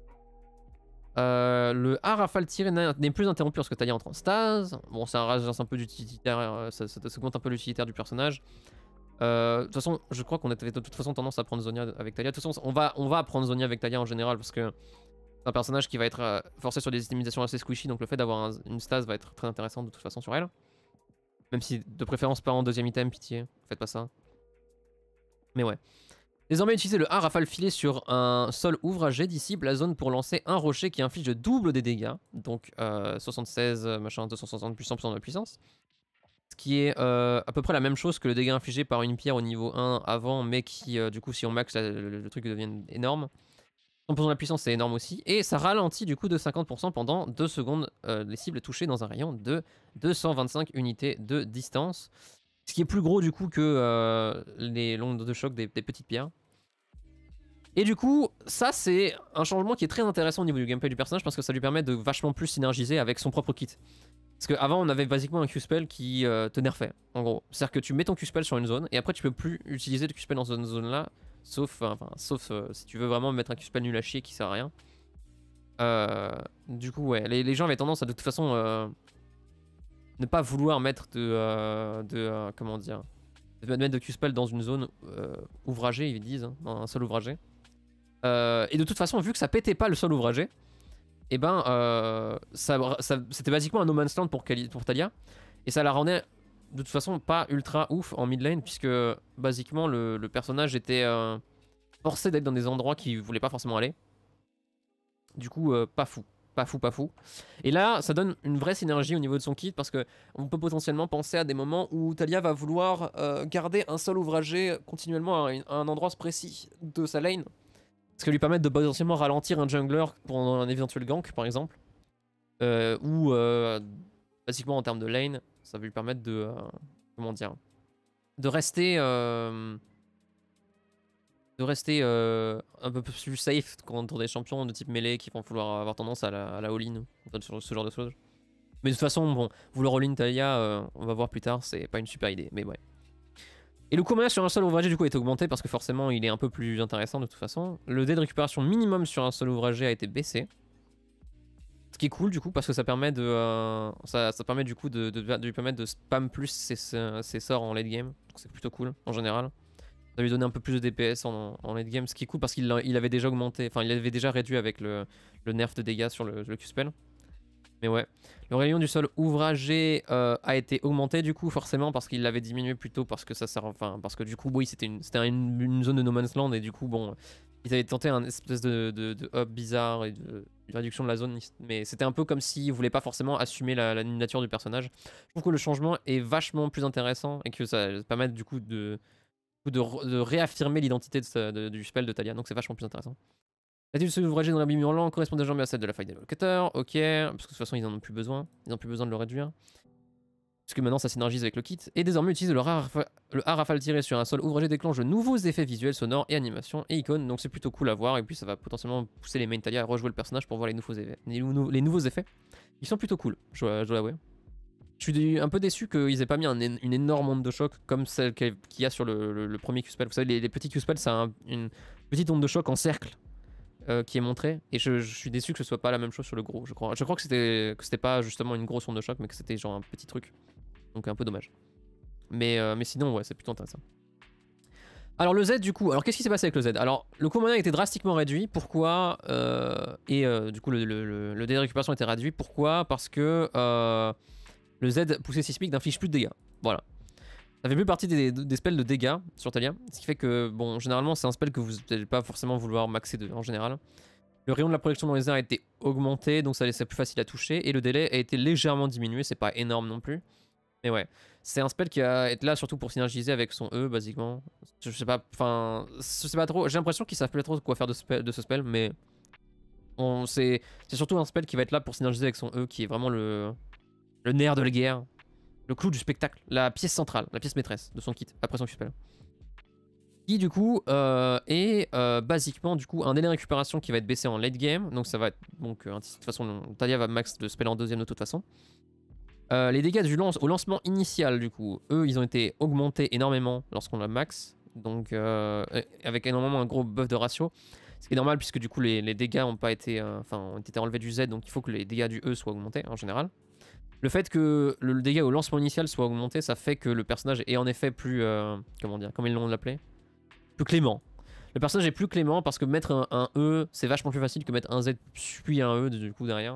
Euh, le A rafale tiré n'est plus interrompu lorsque Talia entre en stase. Bon, ça rajoute un peu d'utilitaire, ça, ça, ça augmente un peu l'utilitaire du personnage. Euh, de toute façon, je crois qu'on avait de toute façon tendance à prendre Zonia avec Talia. De toute façon, on va, on va prendre Zonia avec Talia en général parce que c'est un personnage qui va être euh, forcé sur des optimisations assez squishy. Donc le fait d'avoir un, une stase va être très intéressant de toute façon sur elle. Même si de préférence pas en deuxième item, pitié, faites pas ça. Mais ouais. Désormais, utilisez le A rafale filé sur un sol ouvragé d'ici la zone pour lancer un rocher qui inflige le double des dégâts. Donc euh, soixante-seize, machin, deux cent soixante plus cent pour cent de puissance. Ce qui est euh, à peu près la même chose que le dégât infligé par une pierre au niveau un avant, mais qui, euh, du coup, si on max, le, le, le truc devient énorme. cent pour cent de la puissance, c'est énorme aussi. Et ça ralentit du coup de cinquante pour cent pendant deux secondes euh, les cibles touchées dans un rayon de deux cent vingt-cinq unités de distance. Ce qui est plus gros du coup que euh, les longues de choc des, des petites pierres. Et du coup, ça c'est un changement qui est très intéressant au niveau du gameplay du personnage parce que ça lui permet de vachement plus synergiser avec son propre kit. Parce qu'avant on avait basiquement un Q-spell qui euh, te nerfait, en gros. C'est-à-dire que tu mets ton Q-spell sur une zone et après tu peux plus utiliser le Q-spell dans cette zone-là, sauf, enfin, sauf euh, si tu veux vraiment mettre un Q-spell nul à chier qui sert à rien. Euh, du coup, ouais, les, les gens avaient tendance à de toute façon euh, ne pas vouloir mettre de, euh, de euh, comment dire, de mettre de Q-spell dans une zone euh, ouvragée, ils disent, hein, dans un sol ouvragé. Euh, et de toute façon, vu que ça pétait pas le sol ouvragé, et eh ben euh, ça, ça, c'était basiquement un no man's land pour, pour Talia. Et ça la rendait de toute façon pas ultra ouf en mid lane, puisque basiquement le, le personnage était euh, forcé d'être dans des endroits qu'il voulait pas forcément aller. Du coup, euh, pas fou. Pas fou, pas fou. Et là, ça donne une vraie synergie au niveau de son kit parce que on peut potentiellement penser à des moments où Talia va vouloir euh, garder un sol ouvragé continuellement à, une, à un endroit précis de sa lane. Ce qui va lui permettre de potentiellement ralentir un jungler pendant un éventuel gank par exemple. Euh, ou euh, basiquement en termes de lane, ça va lui permettre de... Euh, comment dire, de rester... Euh, de rester euh, un peu plus safe contre des champions de type melee qui vont vouloir avoir tendance à la, à la all-in ou ce, ce genre de choses. Mais de toute façon, bon, vouloir all-in Talia, euh, on va voir plus tard, c'est pas une super idée, mais ouais. Et le coût sur un sol ouvragé du coup est augmenté parce que forcément il est un peu plus intéressant de toute façon. Le dé de récupération minimum sur un sol ouvragé a été baissé. Ce qui est cool du coup parce que ça permet de euh, ça, ça permet du coup de, de, de lui permettre de spam plus ses, ses sorts en late game. Donc c'est plutôt cool en général. Ça lui donne un peu plus de D P S en, en late game, ce qui est cool parce qu'il il avait déjà augmenté, enfin il avait déjà réduit avec le, le nerf de dégâts sur le, le Q-spell. Mais ouais, le rayon du sol ouvragé euh, a été augmenté du coup forcément parce qu'il l'avait diminué plus tôt parce que ça sert, enfin parce que du coup oui c'était une, une, une zone de no man's land et du coup bon ils avaient tenté un espèce de, de, de hub bizarre et de, de réduction de la zone, mais c'était un peu comme s'ils voulaient pas forcément assumer la, la nature du personnage. Je trouve que le changement est vachement plus intéressant et que ça permet du coup de, de, de réaffirmer l'identité de, de, du spell de Talia, donc c'est vachement plus intéressant. La du sol ouvragé dans l'abîme hurlant correspond désormais à celle de la faille des locateurs, ok, parce que de toute façon ils en ont plus besoin, ils n'ont plus besoin de le réduire. Parce que maintenant ça synergise avec le kit. Et désormais utilise le A rafale tiré sur un sol ouvragé déclenche de nouveaux effets visuels, sonores et animations et icônes, donc c'est plutôt cool à voir et puis ça va potentiellement pousser les main Talia à rejouer le personnage pour voir les nouveaux effets. Les, nou les nouveaux effets, ils sont plutôt cool, je dois, je dois l'avouer. Je suis un peu déçu qu'ils aient pas mis un, une énorme onde de choc comme celle qu'il y a sur le, le, le premier Q-spell. Vous savez, les, les petits Q-spells, c'est un, une petite onde de choc en cercle. Euh, qui est montré et je, je suis déçu que ce soit pas la même chose sur le gros, je crois. Je crois que c'était que c'était pas justement une grosse onde de choc mais que c'était genre un petit truc, donc un peu dommage. Mais, euh, mais sinon ouais c'est plutôt intéressant. Alors le Z du coup, alors qu'est-ce qui s'est passé avec le Z? Alors le coût moyen a été drastiquement réduit, pourquoi euh, et euh, du coup le, le, le, le dé de récupération a été réduit, pourquoi? Parce que euh, le Z poussé sismique n'inflige plus de dégâts, voilà. Ça fait plus partie des, des spells de dégâts sur Talia, ce qui fait que, bon, généralement c'est un spell que vous n'allez pas forcément vouloir maxer de, en général. Le rayon de la protection dans les airs a été augmenté, donc ça laissait plus facile à toucher, et le délai a été légèrement diminué, c'est pas énorme non plus. Mais ouais, c'est un spell qui va être là surtout pour synergiser avec son E, basiquement. Je sais pas, enfin, je sais pas trop, j'ai l'impression qu'ils savent plus trop quoi faire de ce, spell, de ce spell, mais C'est surtout un spell qui va être là pour synergiser avec son E, qui est vraiment le, le nerf de la guerre, le clou du spectacle, la pièce centrale, la pièce maîtresse de son kit, après son Q-spell. Qui du coup euh, est euh, basiquement du coup un délai de récupération qui va être baissé en late game, donc ça va être, donc euh, de toute façon Talia va max le spell en deuxième de toute façon. Euh, les dégâts du lance au lancement initial du coup, eux ils ont été augmentés énormément lorsqu'on l'a max, donc euh, avec énormément un gros buff de ratio, ce qui est normal puisque du coup les, les dégâts ont pas été, enfin euh, ont été enlevés du Z, donc il faut que les dégâts du E soient augmentés en général. Le fait que le, le dégât au lancement initial soit augmenté, ça fait que le personnage est en effet plus, euh, comment dire, comment ils l'ont appelé, plus clément. Le personnage est plus clément parce que mettre un, un E, c'est vachement plus facile que mettre un Z puis un E du coup derrière.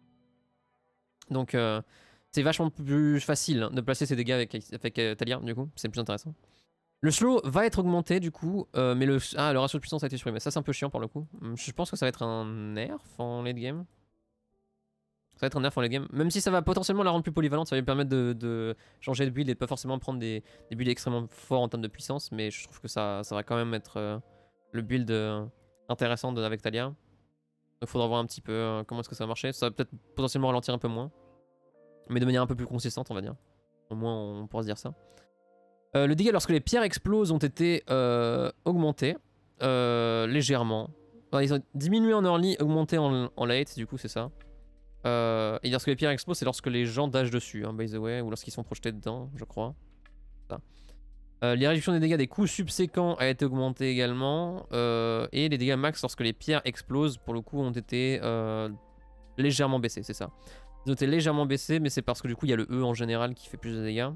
Donc euh, c'est vachement plus facile hein, de placer ses dégâts avec, avec euh, Talia du coup, c'est le plus intéressant. Le slow va être augmenté du coup, euh, mais le, ah, le ratio de puissance a été supprimé. Ça c'est un peu chiant pour le coup. Je pense que ça va être un nerf en late game. Ça va être un nerf en late game. Même si ça va potentiellement la rendre plus polyvalente, ça va lui permettre de, de changer de build et de pas forcément prendre des, des builds extrêmement forts en termes de puissance. Mais je trouve que ça, ça va quand même être euh, le build euh, intéressant de, avec Talia. Donc il faudra voir un petit peu euh, comment est-ce que ça va marcher. Ça va peut-être potentiellement ralentir un peu moins. Mais de manière un peu plus consistante on va dire. Au moins on pourra se dire ça. Euh, le dégât lorsque les pierres explosent ont été euh, augmentés euh, légèrement. Enfin, ils ont diminué en early, augmenté en, en late, du coup c'est ça. Euh, et lorsque les pierres explosent, c'est lorsque les gens dashent dessus, hein, by the way, ou lorsqu'ils sont projetés dedans, je crois. Ça. Euh, les réductions des dégâts des coups subséquents a été augmentée également. Euh, et les dégâts max lorsque les pierres explosent, pour le coup, ont été euh, légèrement baissés, c'est ça. Ils ont été légèrement baissés, mais c'est parce que du coup, il y a le E en général qui fait plus de dégâts.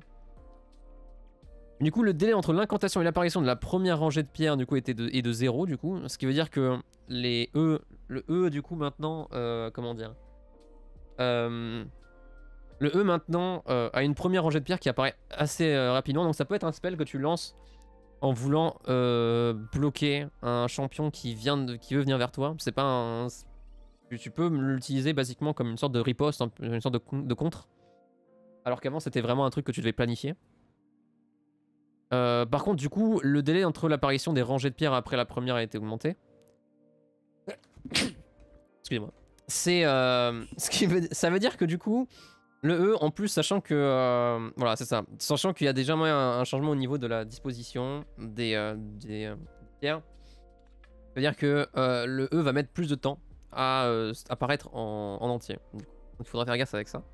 Du coup, le délai entre l'incantation et l'apparition de la première rangée de pierres du coup était de, est de zéro du coup, ce qui veut dire que les E, le E du coup maintenant, euh, comment dire, euh, le E maintenant euh, a une première rangée de pierres qui apparaît assez euh, rapidement, donc ça peut être un spell que tu lances en voulant euh, bloquer un champion qui vient de, qui veut venir vers toi. C'est pas un, tu peux l'utiliser basiquement comme une sorte de riposte, une sorte de, de contre, alors qu'avant c'était vraiment un truc que tu devais planifier. Euh, par contre, du coup, le délai entre l'apparition des rangées de pierres après la première a été augmenté. Excusez-moi. C'est, euh, ce qui veut, ça veut dire que du coup, le E, en plus, sachant que, euh, voilà, c'est ça, sachant qu'il y a déjà un, un changement au niveau de la disposition des, euh, des euh, pierres, ça veut dire que euh, le E va mettre plus de temps à euh, apparaître en, en entier. Donc, il faudra faire gaffe avec ça.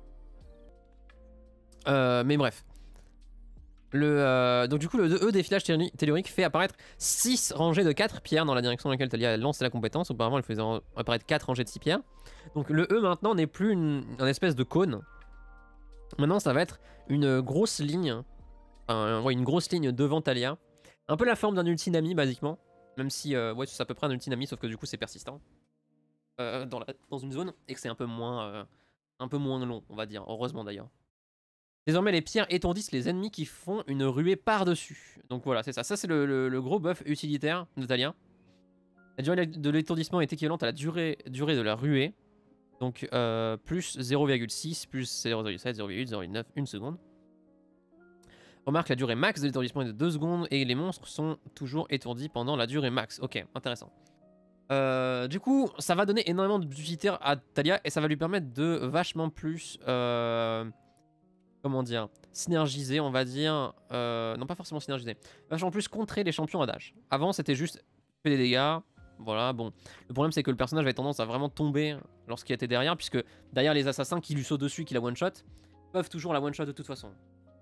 Euh, mais bref. Le, euh, donc du coup le E défilage tellurique fait apparaître six rangées de quatre pierres dans la direction dans laquelle Talia lance la compétence. Auparavant elle faisait apparaître quatre rangées de six pierres. Donc le E maintenant n'est plus une, une espèce de cône. Maintenant ça va être une grosse ligne. Enfin ouais, une grosse ligne devant Talia. Un peu la forme d'un ultinami basiquement. Même si euh, ouais, c'est à peu près un ultinami sauf que du coup c'est persistant. Euh, dans, la, dans une zone et que c'est un peu moins euh, un peu moins long on va dire. Heureusement d'ailleurs. Désormais, les pierres étourdissent les ennemis qui font une ruée par-dessus. Donc voilà, c'est ça. Ça, c'est le, le, le gros buff utilitaire de Talia. La durée de l'étourdissement est équivalente à la durée, durée de la ruée. Donc euh, plus zéro virgule six, plus zéro virgule sept, zéro virgule huit, zéro virgule neuf, une seconde. Remarque, la durée max de l'étourdissement est de deux secondes et les monstres sont toujours étourdis pendant la durée max. Ok, intéressant. Euh, du coup, ça va donner énormément d'utilitaire à Talia et ça va lui permettre de vachement plus... Euh, comment dire, synergiser, on va dire, euh, non pas forcément synergiser, vachement plus contrer les champions à dash. Avant c'était juste fait des dégâts, voilà, bon. Le problème c'est que le personnage avait tendance à vraiment tomber lorsqu'il était derrière, puisque derrière les assassins qui lui sautent dessus, qui la one shot, peuvent toujours la one shot de toute façon.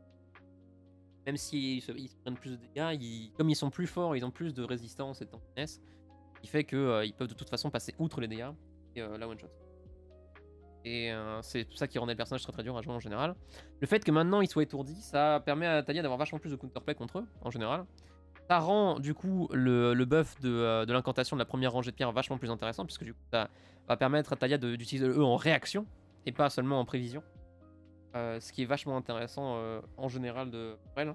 Même s'ils se, ils se prennent plus de dégâts, ils, comme ils sont plus forts, ils ont plus de résistance et de tankiness, qui fait qu'ils euh, peuvent de toute façon passer outre les dégâts et euh, la one shot. Et euh, c'est ça qui rendait le personnage très très dur à jouer en général. Le fait que maintenant il soit étourdi, ça permet à Talia d'avoir vachement plus de counterplay contre eux en général. Ça rend du coup le, le buff de, euh, de l'incantation de la première rangée de pierres vachement plus intéressant, puisque du coup ça va permettre à Talia d'utiliser le E en réaction et pas seulement en prévision. Euh, ce qui est vachement intéressant euh, en général de pour elle.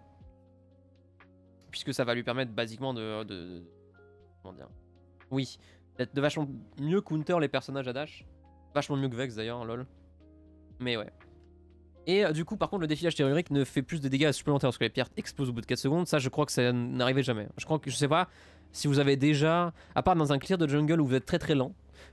Puisque ça va lui permettre basiquement de... de, de comment dire, oui, de vachement mieux counter les personnages à dash. Vachement mieux que Vex d'ailleurs, lol. Mais ouais. Et euh, du coup, par contre, le défilage tellurique ne fait plus de dégâts supplémentaires parce que les pierres explosent au bout de quatre secondes. Ça, je crois que ça n'arrivait jamais. Je crois que, je sais pas si vous avez déjà, à part dans un clear de jungle où vous êtes très très lent,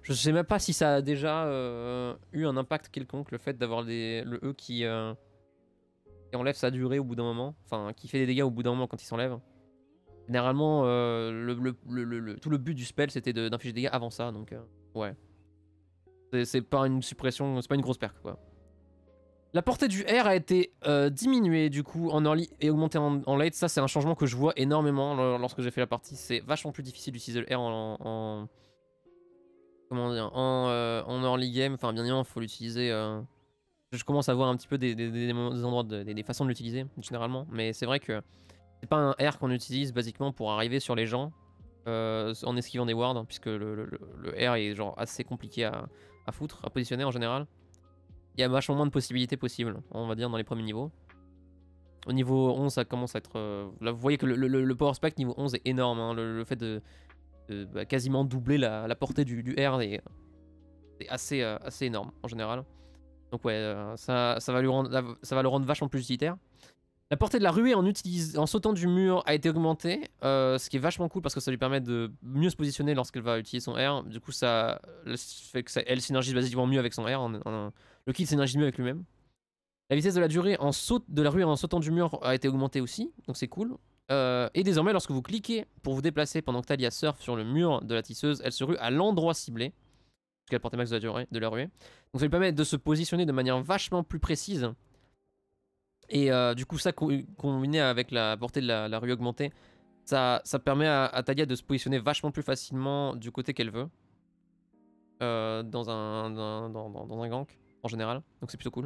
Je sais même pas si ça a déjà euh, eu un impact quelconque, le fait d'avoir le E qui, euh, qui enlève sa durée au bout d'un moment, enfin qui fait des dégâts au bout d'un moment quand il s'enlève. Généralement, euh, le, le, le, le, tout le but du spell c'était d'infliger des dégâts avant ça, donc euh, ouais. C'est pas une suppression, c'est pas une grosse perque quoi. La portée du R a été euh, diminuée du coup en early et augmentée en, en late. Ça c'est un changement que je vois énormément lorsque j'ai fait la partie. C'est vachement plus difficile d'utiliser le R en, en, comment dire, en, euh, en early game. Enfin bien évidemment il faut l'utiliser. Euh... Je commence à voir un petit peu des, des, des, des endroits, de, des, des façons de l'utiliser généralement. Mais c'est vrai que c'est pas un R qu'on utilise basiquement pour arriver sur les gens euh, en esquivant des wards, hein, puisque le, le, le R est genre assez compliqué à, à foutre, à positionner en général. Il y a vachement moins de possibilités possibles, on va dire, dans les premiers niveaux. Au niveau onze, ça commence à être... Euh, là, vous voyez que le, le, le power spec niveau onze est énorme. Hein, le, le fait de, de bah, quasiment doubler la, la portée du, du R est, est assez, euh, assez énorme, en général. Donc ouais, euh, ça, ça, va lui rendre, ça va le rendre vachement plus utilitaire. La portée de la ruée en, utilise, en sautant du mur a été augmentée, euh, ce qui est vachement cool parce que ça lui permet de mieux se positionner lorsqu'elle va utiliser son R. Du coup, ça fait que ça, elle synergise basiquement mieux avec son R. En, en, le kit synergise mieux avec lui-même. La vitesse de la durée en saut, de la ruée en sautant du mur a été augmentée aussi, donc c'est cool. Euh, et désormais, lorsque vous cliquez pour vous déplacer pendant que Taliyah surfe sur le mur de la tisseuse, elle se rue à l'endroit ciblé, puisqu'elle portée max de la, durée, de la ruée. Donc ça lui permet de se positionner de manière vachement plus précise. Et euh, du coup, ça combiné avec la portée de la, la ruée augmentée, ça, ça permet à, à Taliyah de se positionner vachement plus facilement du côté qu'elle veut. Euh, dans, un, dans, dans, dans un gank, en général. Donc c'est plutôt cool.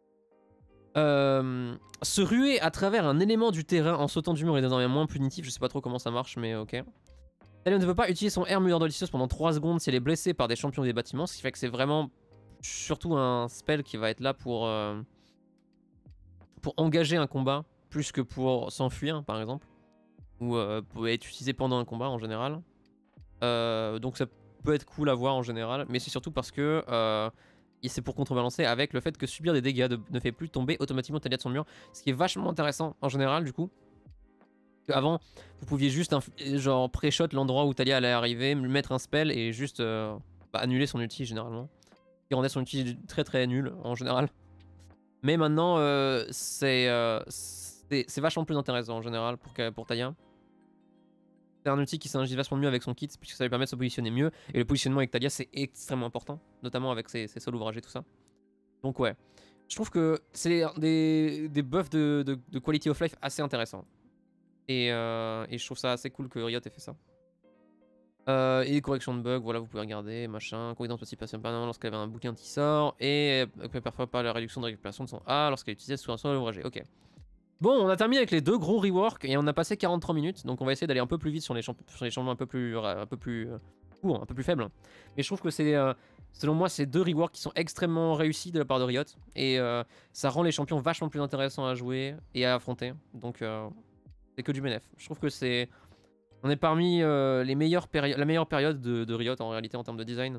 Euh, se ruer à travers un élément du terrain en sautant du mur est désormais moins punitif. Je sais pas trop comment ça marche, mais ok. Elle ne peut pas utiliser son R mur de lisseuse pendant trois secondes si elle est blessée par des champions des bâtiments, ce qui fait que c'est vraiment surtout un spell qui va être là pour, euh, pour engager un combat plus que pour s'enfuir, par exemple, ou euh, pour être utilisé pendant un combat en général. Euh, donc ça peut être cool à voir en général, mais c'est surtout parce que euh, c'est pour contrebalancer avec le fait que subir des dégâts de, ne fait plus tomber automatiquement Taliyah de son mur, ce qui est vachement intéressant en général du coup. Avant, vous pouviez juste genre pré-shot l'endroit où Taliyah allait arriver, mettre un spell et juste euh, bah, annuler son ulti généralement, qui rendait son ulti très très nul en général. Mais maintenant, euh, c'est euh, vachement plus intéressant en général pour, pour Taliyah. C'est un outil qui s'agit vachement mieux avec son kit, puisque ça lui permet de se positionner mieux. Et le positionnement avec Taliyah, c'est extrêmement important, notamment avec ses, ses sols ouvragés, tout ça. Donc ouais, je trouve que c'est des, des buffs de, de, de quality of life assez intéressants. Et, euh, et je trouve ça assez cool que Riot ait fait ça. Euh, et correction de bugs, voilà, vous pouvez regarder, machin. Coïdence participation permanente lorsqu'elle avait un bouquin qui sort. Et parfois pas la réduction de récupération de son A lorsqu'elle utilisait sous un sol ouvragé. Ok. Bon, on a terminé avec les deux gros reworks et on a passé quarante-trois minutes, donc on va essayer d'aller un peu plus vite sur les, sur les changements un peu plus, un peu plus euh, courts, un peu plus faibles. Mais je trouve que c'est, euh, selon moi, c'est deux reworks qui sont extrêmement réussis de la part de Riot et euh, ça rend les champions vachement plus intéressants à jouer et à affronter. Donc euh, c'est que du bénéf. Je trouve que c'est, on est parmi euh, les meilleures périodes, la meilleure période de, de Riot en réalité en termes de design.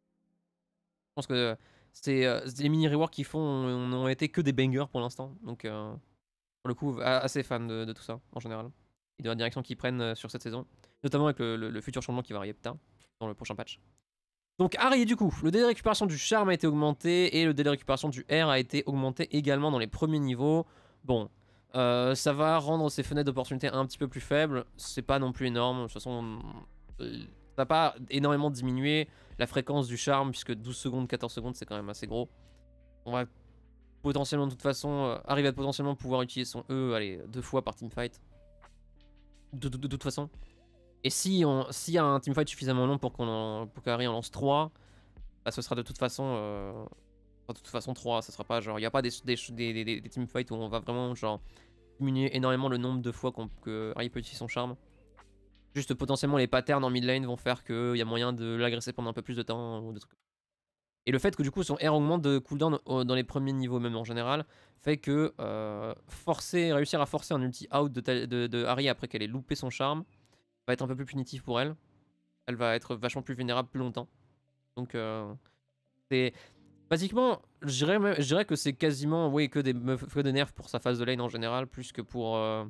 Je pense que c'est euh, les mini reworks qu'ils font n'ont été que des bangers pour l'instant, donc. Euh, Pour le coup, assez fan de, de tout ça, en général. Et de la direction qu'ils prennent sur cette saison. Notamment avec le, le, le futur changement qui va arriver putain, dans le prochain patch. Donc Harry, du coup, le délai de récupération du charme a été augmenté et le délai de récupération du R a été augmenté également dans les premiers niveaux. Bon, euh, ça va rendre ces fenêtres d'opportunité un petit peu plus faibles. C'est pas non plus énorme. De toute façon, ça va pas énormément diminuer la fréquence du charme, puisque douze secondes, quatorze secondes, c'est quand même assez gros. On va potentiellement de toute façon euh, arriver à potentiellement pouvoir utiliser son E allez, deux fois par teamfight de, de, de, de toute façon. Et si on s'il y a un teamfight suffisamment long pour qu'on pour qu'Harry en lance trois, bah, ce sera de toute façon euh, de toute façon trois, ce sera pas genre il n'y a pas des, des, des, des, des teamfights où on va vraiment genre diminuer énormément le nombre de fois qu'on que Harry peut utiliser son charme. Juste potentiellement les patterns en mid lane vont faire qu'il y a moyen de l'agresser pendant un peu plus de temps ou des trucs. Et le fait que du coup son R augmente de cooldown dans les premiers niveaux même en général, fait que euh, forcer, réussir à forcer un ulti out de, de, de Harry après qu'elle ait loupé son charme va être un peu plus punitif pour elle. Elle va être vachement plus vulnérable plus longtemps. Donc euh, c'est... Basiquement, je dirais, je dirais que c'est quasiment ouais, que, des, que des nerfs pour sa phase de lane en général, plus que pour... Euh,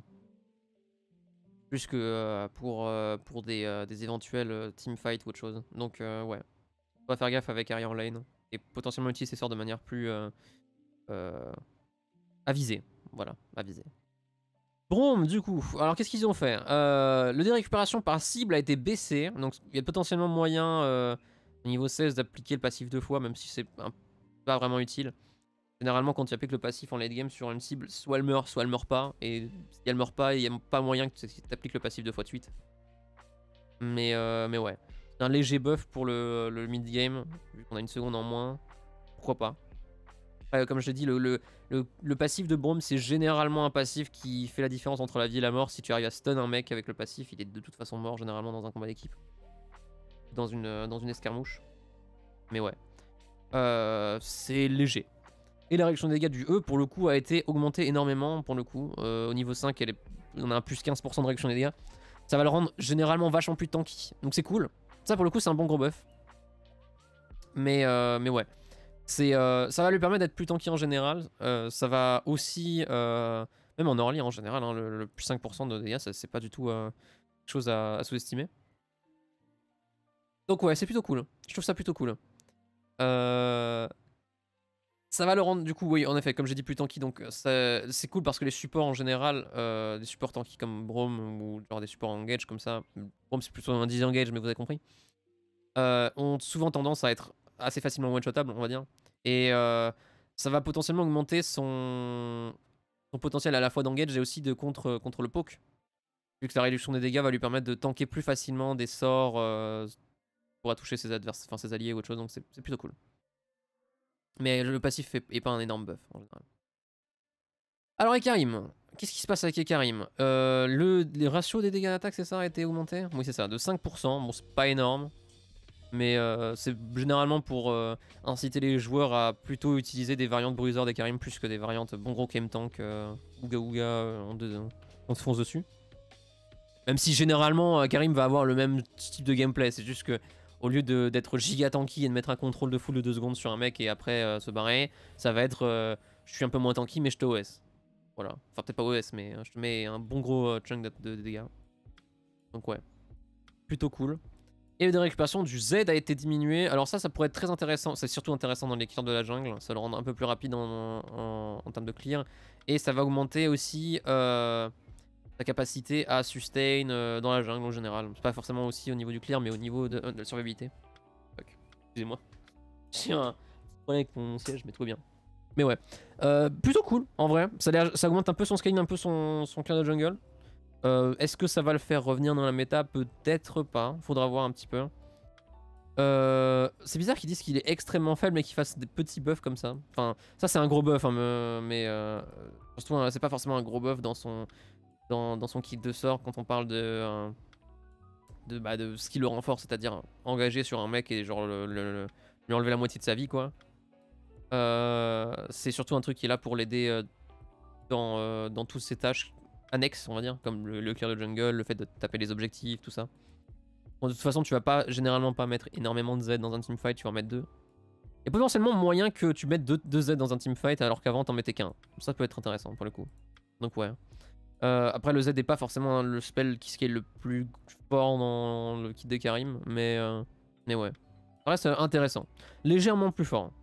plus que euh, pour, euh, pour des, euh, des éventuels teamfights ou autre chose. Donc euh, ouais. On va faire gaffe avec Harry en lane. Et potentiellement utiliser ses sorts de manière plus euh, euh, avisée. Voilà, avisée. Braum, du coup, alors qu'est-ce qu'ils ont fait? euh, Le dé de récupération par cible a été baissé, donc il y a potentiellement moyen euh, au niveau seize d'appliquer le passif deux fois, même si c'est pas vraiment utile. Généralement, quand tu appliques le passif en late game sur une cible, soit elle meurt, soit elle meurt pas, et si elle meurt pas, il n'y a pas moyen que tu appliques le passif deux fois de suite. Mais, euh, mais ouais, c'est un léger buff pour le, le mid game, vu qu'on a une seconde en moins, pourquoi pas. Après, comme je l'ai dit, le, le, le, le passif de Braum, c'est généralement un passif qui fait la différence entre la vie et la mort. Si tu arrives à stun un mec avec le passif, il est de toute façon mort généralement dans un combat d'équipe. Dans une, dans une escarmouche. Mais ouais. Euh, c'est léger. Et la réduction des dégâts du E, pour le coup, a été augmentée énormément, pour le coup. Euh, au niveau cinq, elle est... on a un plus quinze pour cent de réduction des dégâts. Ça va le rendre généralement vachement plus tanky. Donc c'est cool. Ça, pour le coup, c'est un bon gros buff. Mais, euh, mais ouais. Euh, ça va lui permettre d'être plus tanky en général. Euh, ça va aussi, euh, même en early en général, hein, le, le plus cinq pour cent de dégâts, c'est pas du tout euh, quelque chose à, à sous-estimer. Donc ouais, c'est plutôt cool. Je trouve ça plutôt cool. Euh, ça va le rendre, du coup, oui, en effet, comme j'ai dit, plus tanky. Donc c'est cool parce que les supports en général, euh, des supports tanky comme Braum ou genre des supports engage comme ça, Braum c'est plutôt un disengage, mais vous avez compris, euh, ont souvent tendance à être assez facilement one-shotable, on va dire. Et euh, ça va potentiellement augmenter son, son potentiel à la fois d'engage et aussi de contre, contre le poke. Vu que la réduction des dégâts va lui permettre de tanker plus facilement des sorts euh, pour toucher ses adversaires, enfin ses alliés ou autre chose, donc c'est plutôt cool. Mais le passif est pas un énorme buff en général. Alors Ekarim, qu'est-ce qui se passe avec Ekarim? euh, le, Les ratios des dégâts d'attaque, c'est ça, a été augmenté? Oui c'est ça, de cinq pour cent, bon c'est pas énorme. Mais euh, c'est généralement pour euh, inciter les joueurs à plutôt utiliser des variantes bruiser des Karim plus que des variantes bon gros Game Tank, euh, Ouga Ouga, euh, on, de, on se fonce dessus. Même si généralement euh, Karim va avoir le même type de gameplay, c'est juste que au lieu d'être giga tanky et de mettre un contrôle de full de deux secondes sur un mec et après euh, se barrer, ça va être euh, je suis un peu moins tanky mais je te O S. Voilà, enfin peut-être pas O S mais je te mets un bon gros euh, chunk de, de, de dégâts. Donc ouais, plutôt cool. Et le de récupération du Z a été diminué. Alors ça, ça pourrait être très intéressant. C'est surtout intéressant dans les clears de la jungle. Ça le rend un peu plus rapide en, en, en termes de clear. Et ça va augmenter aussi euh, sa capacité à sustain euh, dans la jungle en général. C'est pas forcément aussi au niveau du clear, mais au niveau de, de la survivabilité. Excusez-moi. J'ai un problème avec mon siège, mais trop bien. Mais ouais. Euh, plutôt cool, en vrai. Ça, ça augmente un peu son scaling, un peu son, son clear de jungle. Euh, Est-ce que ça va le faire revenir dans la méta? Peut-être pas, faudra voir un petit peu. Euh, c'est bizarre qu'ils disent qu'il est extrêmement faible et qu'il fasse des petits buffs comme ça. Enfin, ça c'est un gros buff, hein, mais euh, surtout c'est pas forcément un gros buff dans son, dans, dans son kit de sort quand on parle de, euh, de, bah, de ce qui le renforce, c'est-à-dire engager sur un mec et genre le, le, le, lui enlever la moitié de sa vie quoi. Euh, c'est surtout un truc qui est là pour l'aider euh, dans, euh, dans toutes ses tâches annexes, on va dire, comme le, le clear de jungle, le fait de taper les objectifs, tout ça. Bon, de toute façon, tu vas pas généralement pas mettre énormément de Z dans un teamfight, tu vas en mettre deux. Il y a potentiellement moyen que tu mettes deux, deux Z dans un teamfight alors qu'avant t'en mettais qu'un. Ça peut être intéressant pour le coup. Donc ouais. Euh, après le Z n'est pas forcément le spell qui scale le plus fort dans le kit de Karim, mais, euh, mais ouais. Ça reste intéressant. Légèrement plus fort.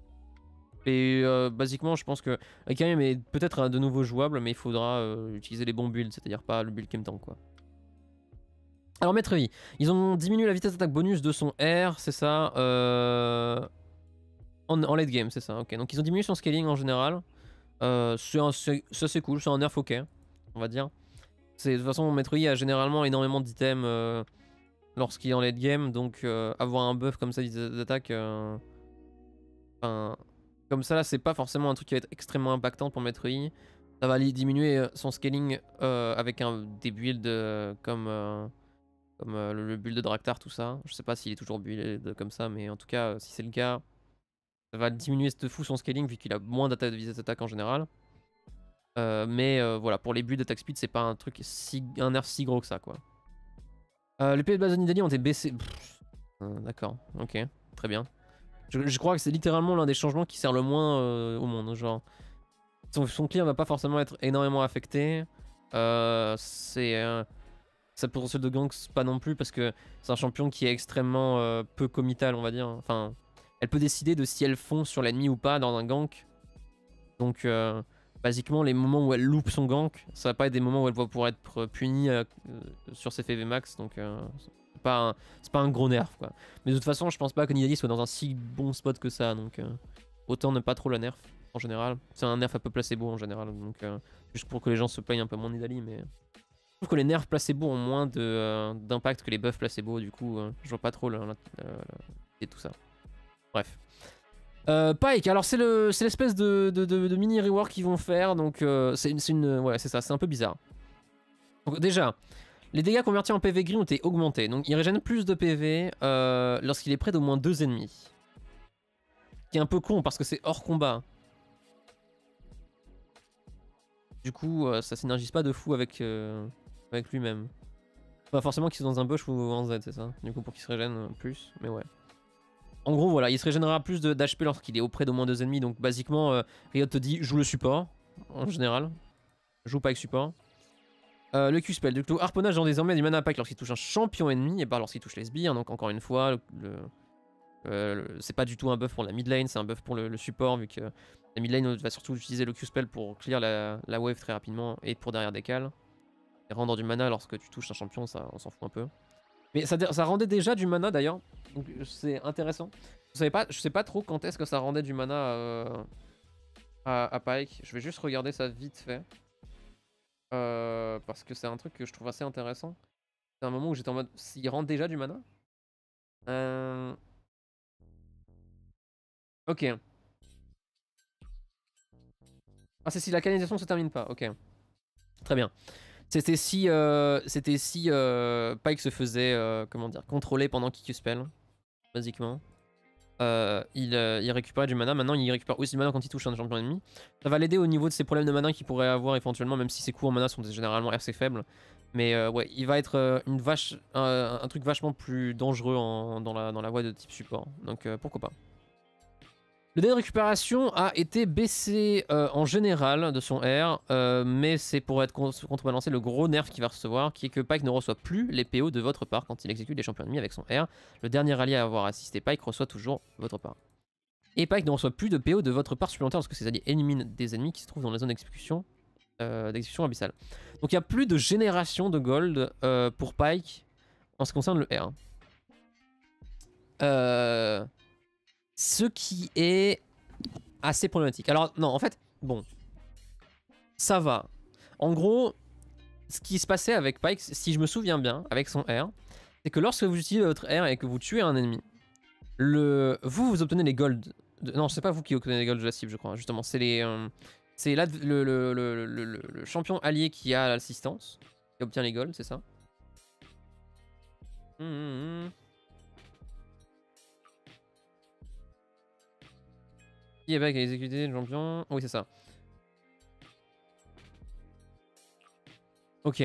Et euh, basiquement, je pense que Karim est peut-être de nouveau jouable, mais il faudra euh, utiliser les bons builds, c'est-à-dire pas le build Game Tank quoi. Alors Maître Yi, ils ont diminué la vitesse d'attaque bonus de son R, c'est ça, euh... en, en late game, c'est ça, ok. Donc ils ont diminué son scaling en général. Euh, c'est assez cool, c'est un nerf ok, on va dire. De toute façon, Maître Yi a généralement énormément d'items euh, lorsqu'il est en late game, donc euh, avoir un buff comme ça d'attaque, euh... enfin, comme ça là, c'est pas forcément un truc qui va être extrêmement impactant pour Maître Yi. Ça va diminuer son scaling euh, avec un, des builds euh, comme... Euh... Comme euh, le, le build de Draktar, tout ça. Je sais pas s'il est toujours build comme ça, mais en tout cas, euh, si c'est le cas, ça va diminuer de fou son scaling vu qu'il a moins d'attaque de vitesse d'attaque en général. Euh, mais euh, voilà, pour les builds d'attaque speed, c'est pas un truc si, un nerf si gros que ça, quoi. Euh, les P V de Bazonidali ont été baissés. Euh, D'accord, ok, très bien. Je, je crois que c'est littéralement l'un des changements qui sert le moins euh, au monde. Genre, son, son clear va pas forcément être énormément affecté. Euh, c'est. Euh, Ça potentiel de gank, pas non plus, parce que c'est un champion qui est extrêmement euh, peu committal, on va dire. Enfin, elle peut décider de si elle fond sur l'ennemi ou pas dans un gank. Donc, euh, basiquement, les moments où elle loupe son gank, ça va pas être des moments où elle va pouvoir être punie euh, sur ses F V max. Donc, euh, c'est pas, un, pas un gros nerf, quoi. Mais de toute façon, je pense pas que Nidalee soit dans un si bon spot que ça. Donc, euh, autant ne pas trop la nerf, en général. C'est un nerf un peu placebo, en général. Donc, euh, juste pour que les gens se plaignent un peu moins de Nidalee, mais... Je trouve que les nerfs placebo ont moins d'impact euh, que les buffs placebo, du coup, euh, je vois pas trop et tout ça. Bref. Euh, Pyke, alors c'est l'espèce de, de, de, de mini rework qu'ils vont faire, donc euh, c'est une, une. Ouais, c'est ça, c'est un peu bizarre. Donc, déjà, les dégâts convertis en P V gris ont été augmentés, donc il régène plus de P V euh, lorsqu'il est près d'au moins deux ennemis. Ce qui est un peu con parce que c'est hors combat. Du coup, euh, ça synergise pas de fou avec. Euh... avec lui-même. Pas forcément qu'il soit dans un bush ou en Z, c'est ça. Du coup, pour qu'il se régène plus, mais ouais. En gros, voilà, il se régénérera plus d'H P lorsqu'il est auprès d'au moins deux ennemis. Donc, basiquement, euh, Riot te dit joue le support, en général. Joue pas avec support. Euh, le Q-spell, du coup, harponnage dans désormais du mana pack lorsqu'il touche un champion ennemi et pas lorsqu'il touche les sbires. Donc, encore une fois, le, le, euh, c'est pas du tout un buff pour la mid lane, c'est un buff pour le, le support, vu que la mid lane va surtout utiliser le Q-spell pour clear la, la wave très rapidement et pour derrière décal. Et rendre du mana lorsque tu touches un champion, ça, on s'en fout un peu. Mais ça, ça rendait déjà du mana d'ailleurs, donc c'est intéressant. Je savais pas, je sais pas trop quand est-ce que ça rendait du mana euh, à, à Pyke. Je vais juste regarder ça vite fait. Euh, parce que c'est un truc que je trouve assez intéressant. C'est un moment où j'étais en mode, s'il rend déjà du mana euh... Ok. Ah, c'est si la canalisation se termine pas, ok. Très bien. C'était si, euh, c'était si euh, Pyke se faisait, euh, comment dire, contrôler pendant qu'il Q-spell, basiquement. Euh, il, euh, il récupère du mana, maintenant il récupère aussi du mana quand il touche un champion ennemi. Ça va l'aider au niveau de ses problèmes de mana qu'il pourrait avoir éventuellement, même si ses coûts en mana sont généralement assez faibles. Mais euh, ouais, il va être euh, une vache, un, un truc vachement plus dangereux en, dans, la, dans la voie de type support. Donc euh, pourquoi pas. Le délai de récupération a été baissé euh, en général de son R, euh, mais c'est pour être contrebalancer le gros nerf qu'il va recevoir, qui est que Pyke ne reçoit plus les P O de votre part quand il exécute des champions ennemis avec son R. Le dernier allié à avoir assisté Pyke reçoit toujours votre part. Et Pyke ne reçoit plus de P O de votre part supplémentaire lorsque ses alliés éliminent des ennemis qui se trouvent dans la zone d'exécution euh, d'exécution abyssale. Donc il n'y a plus de génération de gold euh, pour Pyke en ce qui concerne le R. Euh... Ce qui est assez problématique. Alors, non, en fait, bon. Ça va. En gros, ce qui se passait avec Pyke, si je me souviens bien, avec son R, c'est que lorsque vous utilisez votre R et que vous tuez un ennemi, le... vous, vous obtenez les golds. De... Non, c'est pas vous qui obtenez les golds de la cible, je crois, justement. C'est les... Euh... C'est là le, le, le, le, le champion allié qui a l'assistance, qui obtient les golds, c'est ça. Mmh, mmh. Qui est back à exécuter le champion. Oui, c'est ça. Ok.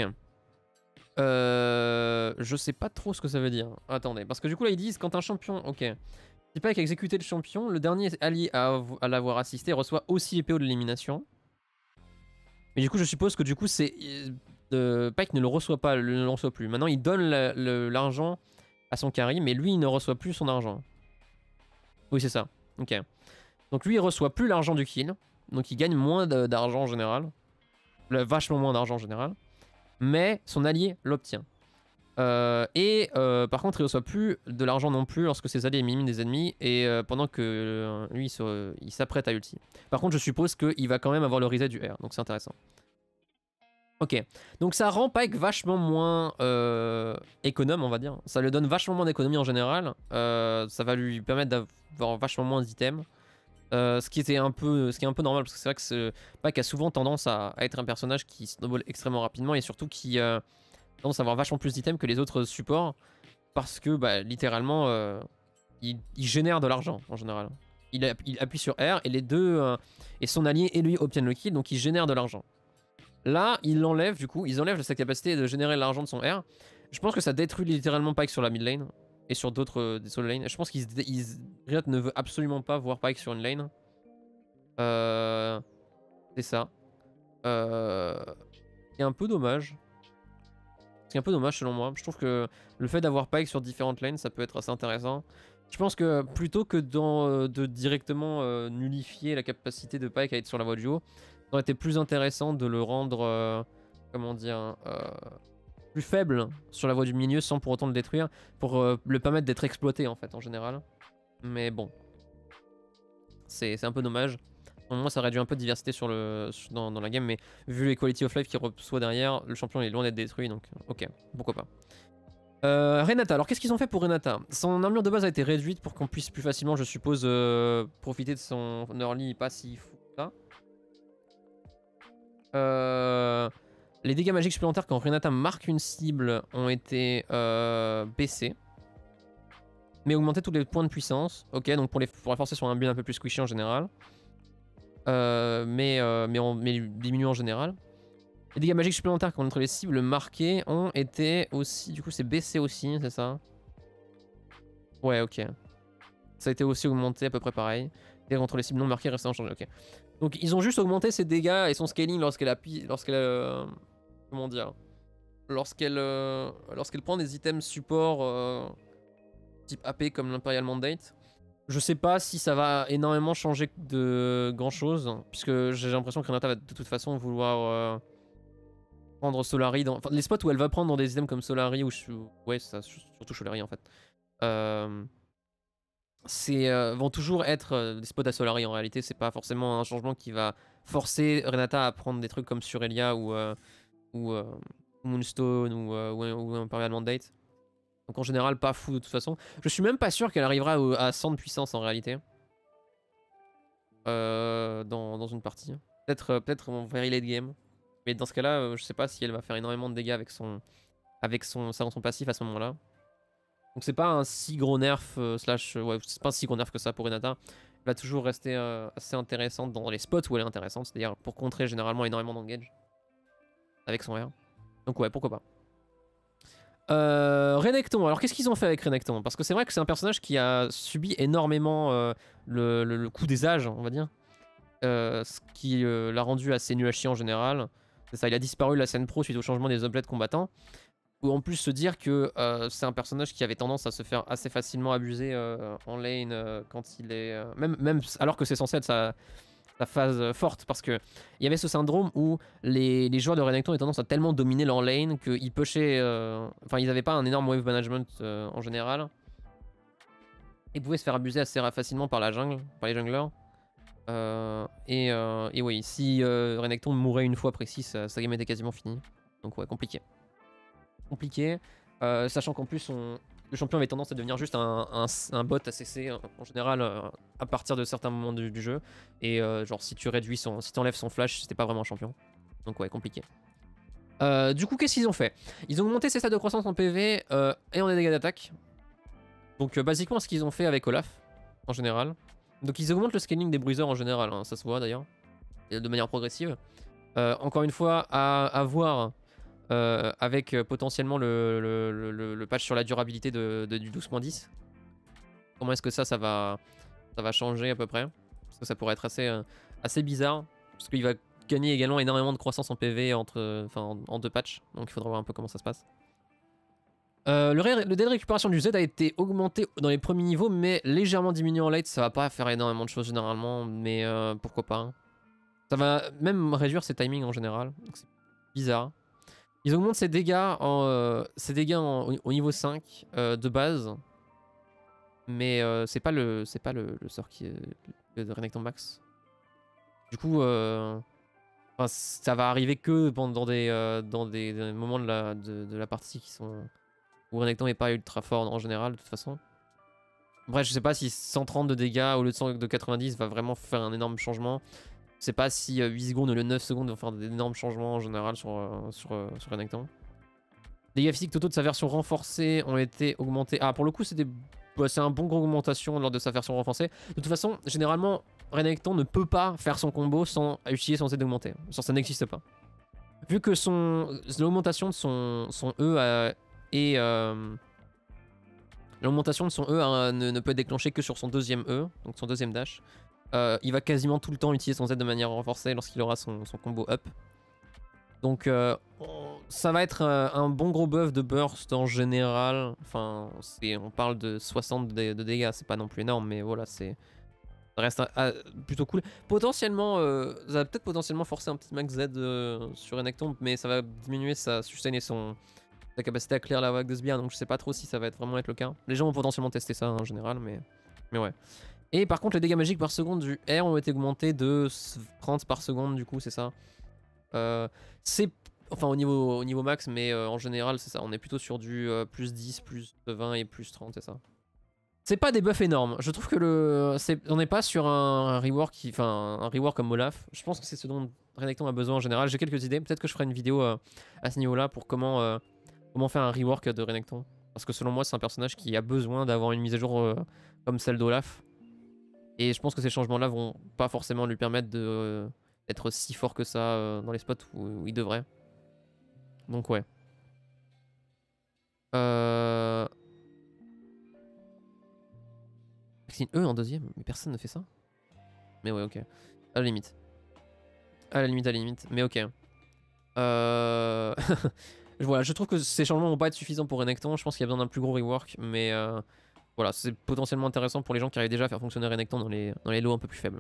Euh, je sais pas trop ce que ça veut dire. Attendez, parce que du coup là ils disent quand un champion... Ok. Si Pyke a exécuté le champion, le dernier allié à, à l'avoir assisté reçoit aussi les P O de l'élimination. Mais du coup je suppose que du coup c'est... Euh, Pyke ne le reçoit pas, ne le reçoit plus. Maintenant il donne l'argent à son carry, mais lui il ne reçoit plus son argent. Oui c'est ça. Ok. Donc lui il reçoit plus l'argent du kill. Donc il gagne moins d'argent en général. Vachement moins d'argent en général. Mais son allié l'obtient. Euh, et euh, par contre il reçoit plus de l'argent non plus lorsque ses alliés éliminent des ennemis et euh, pendant que euh, lui il s'apprête à ulti. Par contre je suppose qu'il va quand même avoir le reset du R, donc c'est intéressant. Ok, donc ça rend Pyke vachement moins euh, économe on va dire. Ça lui donne vachement moins d'économie en général. Euh, ça va lui permettre d'avoir vachement moins d'items. Euh, ce qui était un peu, ce qui est un peu normal parce que c'est vrai que ce Pyke a souvent tendance à, à être un personnage qui snowball extrêmement rapidement et surtout qui euh, tendance à avoir vachement plus d'items que les autres supports parce que bah, littéralement euh, il, il génère de l'argent en général. Il, il appuie sur R et les deux euh, et son allié et lui obtiennent le kill donc il génère de l'argent. Là il l'enlève du coup, ils enlèvent sa capacité de générer l'argent de son R. Je pense que ça détruit littéralement Pyke sur la mid lane et sur d'autres euh, solo lanes. Je pense qu'ils Riot ne veut absolument pas voir Pyke sur une lane. Euh, c'est ça. Euh, c'est un peu dommage. C'est un peu dommage selon moi. Je trouve que le fait d'avoir Pyke sur différentes lanes, ça peut être assez intéressant. Je pense que plutôt que dans, euh, de directement euh, nullifier la capacité de Pyke à être sur la voie du haut, ça aurait été plus intéressant de le rendre, euh, comment dire, euh, plus faible sur la voie du milieu sans pour autant le détruire, pour euh, le permettre d'être exploité en fait en général. Mais bon, c'est un peu dommage. Au moins ça réduit un peu de diversité sur le, dans, dans la game, mais vu les quality of life qu'il reçoit derrière, le champion est loin d'être détruit, donc ok, pourquoi pas. Euh, Renata, alors qu'est-ce qu'ils ont fait pour Renata? Son armure de base a été réduite pour qu'on puisse plus facilement, je suppose, euh, profiter de son early pas si fou que ça. Euh, les dégâts magiques supplémentaires quand Renata marque une cible ont été euh, baissés. Mais augmenter tous les points de puissance. Ok, donc pour, les, pour la forcer sur un build un peu plus squishy en général. Euh, mais, euh, mais, on, mais diminuer en général. Les dégâts magiques supplémentaires contre les cibles marquées ont été aussi... Du coup, c'est baissé aussi, c'est ça? Ouais, ok. Ça a été aussi augmenté à peu près pareil. Et contre les cibles non marquées, restent inchangés, ok. Donc ils ont juste augmenté ses dégâts et son scaling lorsqu'elle a... Lorsqu'elle euh, comment dire Lorsqu'elle euh, lorsqu'elle prend des items support euh, type A P comme l'Imperial Mandate. Je sais pas si ça va énormément changer de grand chose, puisque j'ai l'impression que Renata va de toute façon vouloir... Euh, prendre Solari dans... Enfin, les spots où elle va prendre dans des items comme Solari ou... Ouais, ça, surtout Solari en fait. Euh... C'est euh, vont toujours être euh, des spots à Solari en réalité. C'est pas forcément un changement qui va forcer Renata à prendre des trucs comme Surelia ou, euh, ou euh, Moonstone ou, euh, ou, ou Imperial Mandate. Donc en général, pas fou de toute façon. Je suis même pas sûr qu'elle arrivera au, à cent de puissance en réalité. Euh, dans, dans une partie. Peut-être euh, peut-être en very late game. Mais dans ce cas-là, euh, je sais pas si elle va faire énormément de dégâts avec son, avec son, son, son passif à ce moment-là. Donc c'est pas un si gros nerf, euh, slash, euh, ouais, c'est pas un si gros nerf que ça pour Renata. Elle va toujours rester euh, assez intéressante dans les spots où elle est intéressante, c'est-à-dire pour contrer généralement énormément d'engage avec son R. Donc ouais, pourquoi pas. Euh, Renekton, alors qu'est-ce qu'ils ont fait avec Renekton? Parce que c'est vrai que c'est un personnage qui a subi énormément euh, le, le, le coup des âges, on va dire. Euh, ce qui euh, l'a rendu assez nul à chier en général. C'est ça, il a disparu de la scène pro suite au changement des objets de combattants. Ou en plus se dire que euh, c'est un personnage qui avait tendance à se faire assez facilement abuser euh, en lane euh, quand il est... Euh, même, même alors que c'est censé être sa, sa phase forte. Parce qu'il y avait ce syndrome où les, les joueurs de Renekton avaient tendance à tellement dominer leur lane qu'ils pushaient... Euh, enfin, ils n'avaient pas un énorme wave management euh, en général. Ils pouvaient se faire abuser assez facilement par la jungle, par les junglers. Euh, et, euh, et oui, si euh, Renekton mourait une fois précis, sa, sa game était quasiment finie. Donc ouais, compliqué. Compliqué, euh, sachant qu'en plus on... le champion avait tendance à devenir juste un, un, un bot A C C en général euh, à partir de certains moments du, du jeu. Et euh, genre si tu réduis son... si tu enlèves son flash, c'était pas vraiment un champion. Donc ouais, compliqué. Euh, du coup, qu'est-ce qu'ils ont fait? Ils ont augmenté ses stats de croissance en P V euh, et en dégâts d'attaque. Donc euh, basiquement ce qu'ils ont fait avec Olaf, en général. Donc ils augmentent le scaling des bruiseurs en général, hein, ça se voit d'ailleurs, de manière progressive. Euh, encore une fois, à, à voir euh, avec euh, potentiellement le, le, le, le patch sur la durabilité de, de, du douze point dix. Comment est-ce que ça, ça va, ça va changer à peu près? Parce que ça pourrait être assez, euh, assez bizarre. Parce qu'il va gagner également énormément de croissance en P V entre, enfin, en, en deux patchs. Donc il faudra voir un peu comment ça se passe. Euh, le, le délai de récupération du Z a été augmenté dans les premiers niveaux, mais légèrement diminué en late. Ça va pas faire énormément de choses généralement, mais euh, pourquoi pas. Hein. Ça va même réduire ses timings en général, donc c'est bizarre. Ils augmentent ses dégâts, en, euh, ses dégâts en, au, au niveau cinq euh, de base, mais euh, c'est pas le c'est pas le, le sort qui est de Renekton Max. Du coup, euh, enfin, ça va arriver que dans des euh, dans des, des moments de la de, de la partie qui sont où Renekton n'est pas ultra fort en général de toute façon. Bref, je sais pas si cent trente de dégâts au lieu de, cent, de quatre-vingt-dix va vraiment faire un énorme changement. Je sais pas si euh, huit secondes ou le neuf secondes vont faire d'énormes changements en général sur, euh, sur, euh, sur Renekton. Les dégâts physiques totaux de sa version renforcée ont été augmentés. Ah, pour le coup, c'est bah, un bon gros augmentation lors de sa version renforcée. De toute façon, généralement, Renekton ne peut pas faire son combo sans utiliser son Z d'augmenter. Ça n'existe pas. Vu que son l'augmentation de son, son E a Et euh, l'augmentation de son E hein, ne, ne peut être déclenchée que sur son deuxième E, donc son deuxième dash. Euh, il va quasiment tout le temps utiliser son Z de manière renforcée lorsqu'il aura son, son combo up. Donc euh, ça va être euh, un bon gros buff de burst en général. Enfin, on parle de soixante de, de dégâts, c'est pas non plus énorme, mais voilà, c'est ça reste un, ah, plutôt cool. Potentiellement, euh, ça va peut-être potentiellement forcer un petit max Z euh, sur Renekton, mais ça va diminuer sa sustain et son, sa capacité à clear la vague de sbire, donc je sais pas trop si ça va être vraiment être le cas. Les gens vont potentiellement tester ça hein, en général, mais, mais ouais. Et par contre, les dégâts magiques par seconde du R ont été augmentés de trente par seconde, du coup, c'est ça. Euh, c'est enfin au niveau, au niveau max, mais euh, en général, c'est ça. On est plutôt sur du euh, plus dix, plus vingt et plus trente, c'est ça. C'est pas des buffs énormes. Je trouve que le, on n'est pas sur un, un rework qui, enfin un rework comme Olaf. Je pense que c'est ce dont Renekton a besoin en général. J'ai quelques idées. Peut-être que je ferai une vidéo euh, à ce niveau-là pour comment, euh, comment faire un rework de Renekton. Parce que selon moi, c'est un personnage qui a besoin d'avoir une mise à jour euh, comme celle d'Olaf. Et je pense que ces changements-là vont pas forcément lui permettre de euh, être si fort que ça euh, dans les spots où, où il devrait. Donc ouais. Euh... C'est une E en deuxième, mais personne ne fait ça. Mais ouais, ok. À la limite. À la limite, à la limite. Mais ok. Euh... voilà, je trouve que ces changements vont pas être suffisants pour Renekton. Je pense qu'il y a besoin d'un plus gros rework. Mais euh... voilà, c'est potentiellement intéressant pour les gens qui arrivent déjà à faire fonctionner Renekton dans les, dans les lots un peu plus faibles.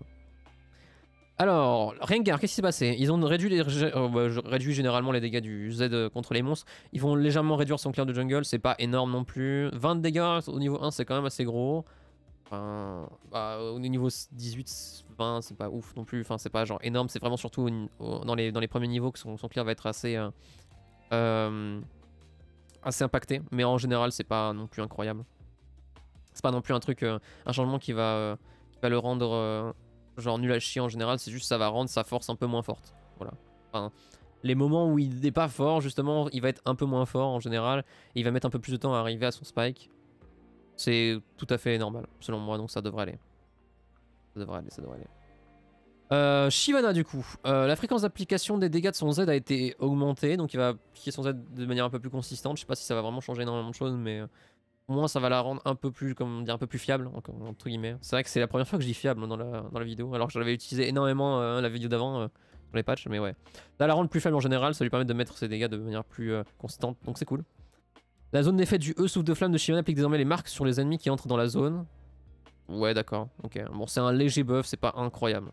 Alors, Rengar, qu'est-ce qui s'est passé? Ils ont réduit, les, euh, bah, réduit généralement les dégâts du Z contre les monstres. Ils vont légèrement réduire son clear de jungle, c'est pas énorme non plus. vingt de dégâts au niveau un, c'est quand même assez gros. Enfin, bah, au niveau dix-huit, vingt, c'est pas ouf non plus. Enfin, c'est pas genre énorme, c'est vraiment surtout dans les, dans les premiers niveaux que son, son clear va être assez, euh, euh, assez impacté. Mais en général, c'est pas non plus incroyable. C'est pas non plus un truc, euh, un changement qui va, euh, qui va le rendre euh, genre nul à chier en général. C'est juste ça va rendre sa force un peu moins forte. Voilà. Enfin, les moments où il n'est pas fort, justement, il va être un peu moins fort en général. Et il va mettre un peu plus de temps à arriver à son spike. C'est tout à fait normal, selon moi, donc ça devrait aller. Ça devrait aller, ça devrait aller. Euh, Shyvana, du coup. Euh, la fréquence d'application des dégâts de son Z a été augmentée, donc il va appliquer son Z de manière un peu plus consistante. Je sais pas si ça va vraiment changer énormément de choses, mais au moins ça va la rendre un peu plus, comment dire, un peu plus fiable, entre guillemets. C'est vrai que c'est la première fois que je dis fiable dans la, dans la vidéo, alors que je l'avais utilisé énormément euh, la vidéo d'avant euh, sur les patchs, mais ouais. Ça va la rendre plus faible en général, ça lui permet de mettre ses dégâts de manière plus euh, consistante, donc c'est cool. La zone d'effet du E souffle de flamme de Shyvana applique désormais les marques sur les ennemis qui entrent dans la zone. Ouais, d'accord, ok. Bon, c'est un léger buff, c'est pas incroyable.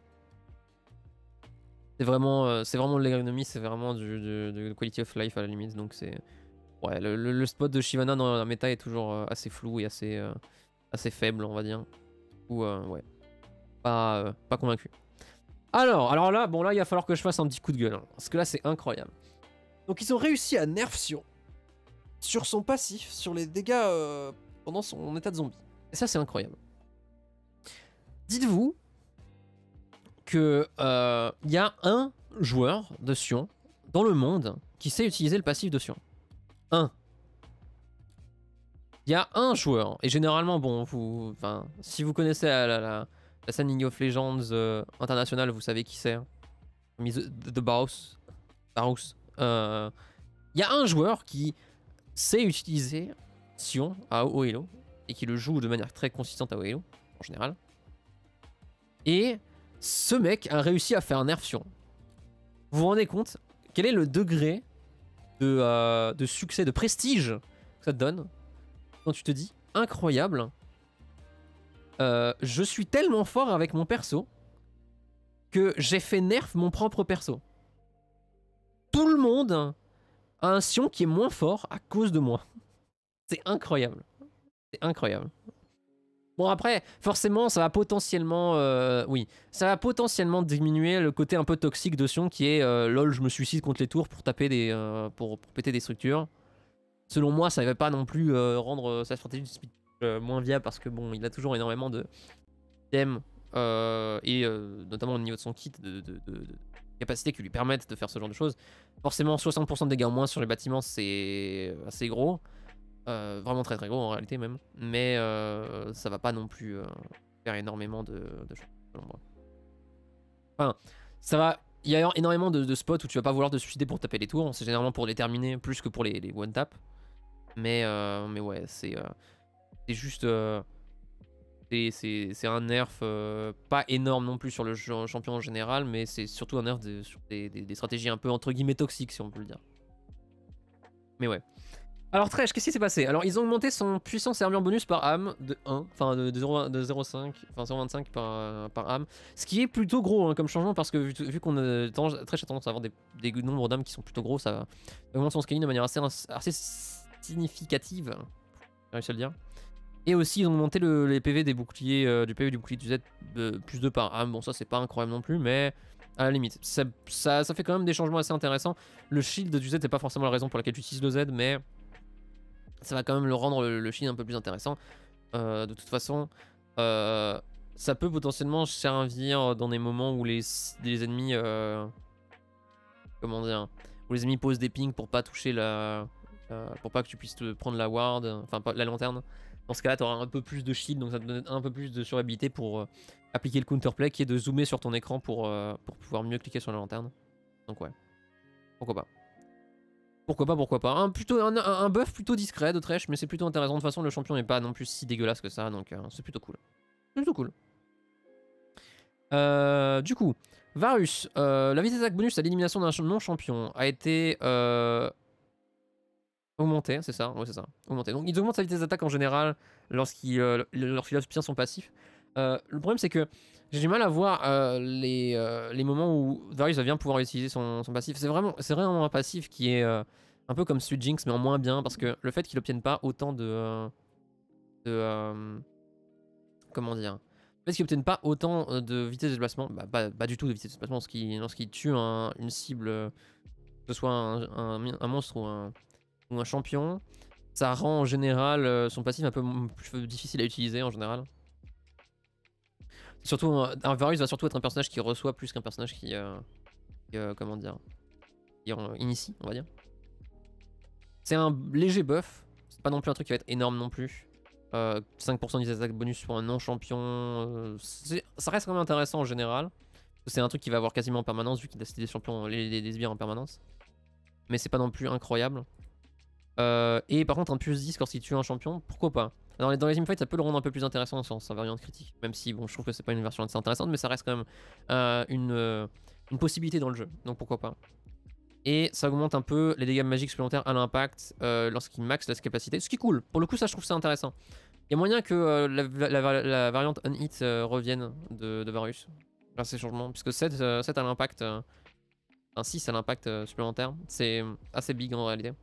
C'est vraiment, euh, c'est vraiment de l'ergonomie, c'est vraiment du, du, du quality of life à la limite, donc c'est... Ouais, le, le, le spot de Shyvana dans la méta est toujours euh, assez flou et assez, euh, assez faible, on va dire. Ou, euh, ouais, pas, euh, pas convaincu. Alors, alors là, bon là, il va falloir que je fasse un petit coup de gueule, hein, parce que là, c'est incroyable. Donc ils ont réussi à nerf Sion sur son passif, sur les dégâts euh, pendant son état de zombie. Et ça, c'est incroyable. Dites-vous que euh, y a un joueur de Sion dans le monde qui sait utiliser le passif de Sion. Un. Il y a un joueur, et généralement, bon, vous, enfin, si vous connaissez la, la, la, la scène League of Legends euh, internationale, vous savez qui c'est. The, the Boss. Barus. Euh, Il y a un joueur qui sait utiliser Sion à haut elo et qui le joue de manière très consistante à haut elo en général. Et ce mec a réussi à faire un nerf Sion. Vous vous rendez compte quel est le degré de, euh, de succès, de prestige que ça te donne quand tu te dis incroyable, euh, je suis tellement fort avec mon perso que j'ai fait nerf mon propre perso. Tout le monde a un Sion qui est moins fort à cause de moi. C'est incroyable. C'est incroyable. Bon après, forcément, ça va potentiellement... Euh, oui, ça va potentiellement diminuer le côté un peu toxique de Sion qui est euh, lol, je me suicide contre les tours pour taper des... Euh, pour, pour péter des structures. Selon moi, ça ne va pas non plus euh, rendre sa stratégie de speed euh, moins viable parce que bon, il a toujours énormément de thèmes euh, et euh, notamment au niveau de son kit, de, de, de, de capacités qui lui permettent de faire ce genre de choses. Forcément, soixante pour cent de dégâts en moins sur les bâtiments, c'est assez gros. Euh, vraiment très très gros en réalité même. Mais euh, ça va pas non plus euh, faire énormément de, de choses selon moi. Enfin, ça va... Il y a énormément de, de spots où tu vas pas vouloir te suicider pour taper les tours. C'est généralement pour les terminer plus que pour les, les one-tap. Mais, euh, mais ouais, c'est euh, c'est juste... Euh, c'est un nerf euh, pas énorme non plus sur le jeu, champion en général, mais c'est surtout un nerf de, sur des, des, des stratégies un peu entre guillemets toxiques, si on peut le dire. Mais ouais. Alors Thresh, qu'est-ce qui s'est passé? Alors ils ont augmenté son puissance et armure bonus par âme de un, enfin de, de zéro virgule cinq, enfin zéro virgule vingt-cinq par, par âme. Ce qui est plutôt gros hein, comme changement parce que vu, vu qu'on a tendance, Thresh a tendance à avoir des, des nombres d'âmes qui sont plutôt gros, ça augmente son scaling de manière assez, assez significative, j'ai réussi à le dire. Et aussi ils ont augmenté le, les P V des boucliers, euh, du P V du bouclier du Z de plus de par âme. Bon ça c'est pas incroyable non plus mais à la limite. Ça, ça, ça fait quand même des changements assez intéressants. Le shield du Z c'est pas forcément la raison pour laquelle tu utilises le Z mais ça va quand même le rendre le, le shield un peu plus intéressant. Euh, de toute façon, euh, ça peut potentiellement servir dans des moments où les, les ennemis... Euh, comment dire, où les ennemis posent des pings pour pas toucher la... Euh, pour pas que tu puisses te prendre la ward, enfin la lanterne. Dans ce cas-là, tu auras un peu plus de shield, donc ça te donne un peu plus de surhabilité pour euh, appliquer le counterplay qui est de zoomer sur ton écran pour, euh, pour pouvoir mieux cliquer sur la lanterne. Donc ouais, pourquoi pas. Pourquoi pas, pourquoi pas. Un, plutôt, un, un buff plutôt discret de Thresh, mais c'est plutôt intéressant. De toute façon, le champion n'est pas non plus si dégueulasse que ça, donc euh, c'est plutôt cool. C'est plutôt cool. Euh, du coup, Varus, euh, la vitesse d'attaque bonus à l'élimination d'un non-champion a été euh, augmentée, c'est ça? Ouais, c'est ça. Augmentée. Donc, il augmente sa vitesse d'attaque en général lorsqu'il euh, lorsqu'il obtient son passif. Euh, le problème, c'est que j'ai du mal à voir euh, les, euh, les moments où Varus va bien pouvoir utiliser son, son passif. C'est vraiment, vraiment un passif qui est euh, un peu comme celui Jinx, mais en moins bien, parce que le fait qu'il obtienne pas autant de... Euh, de euh, comment dire? Le fait qu'il obtienne pas autant de vitesse de déplacement, bah, pas, pas du tout de vitesse de déplacement lorsqu'il lorsqu'il tue un, une cible, que ce soit un, un, un monstre ou un, ou un champion, ça rend en général euh, son passif un peu plus difficile à utiliser en général. Surtout, un Varus va surtout être un personnage qui reçoit plus qu'un personnage qui, euh, qui euh, comment dire, qui euh, initie, on va dire. C'est un léger buff, c'est pas non plus un truc qui va être énorme non plus. Euh, cinq pour cent des attaques bonus pour un non-champion, euh, ça reste quand même intéressant en général. C'est un truc qui va avoir quasiment en permanence vu qu'il a cité des champions, les, les, les sbires en permanence. Mais c'est pas non plus incroyable. Euh, et par contre un plus dix lorsqu'il tue un champion, pourquoi pas. Dans les, dans les teamfights ça peut le rendre un peu plus intéressant sans sa variante critique. Même si bon je trouve que c'est pas une version assez intéressante mais ça reste quand même euh, une, euh, une possibilité dans le jeu. Donc pourquoi pas. Et ça augmente un peu les dégâts magiques supplémentaires à l'impact euh, lorsqu'il max la capacité. Ce qui est cool. Pour le coup ça je trouve ça intéressant. Il y a moyen que euh, la, la, la, la variante Unhit euh, revienne de, de Varus. Grâce à ces changements. Puisque sept, euh, sept à l'impact. Euh, enfin six à l'impact euh, supplémentaire. C'est assez big en réalité.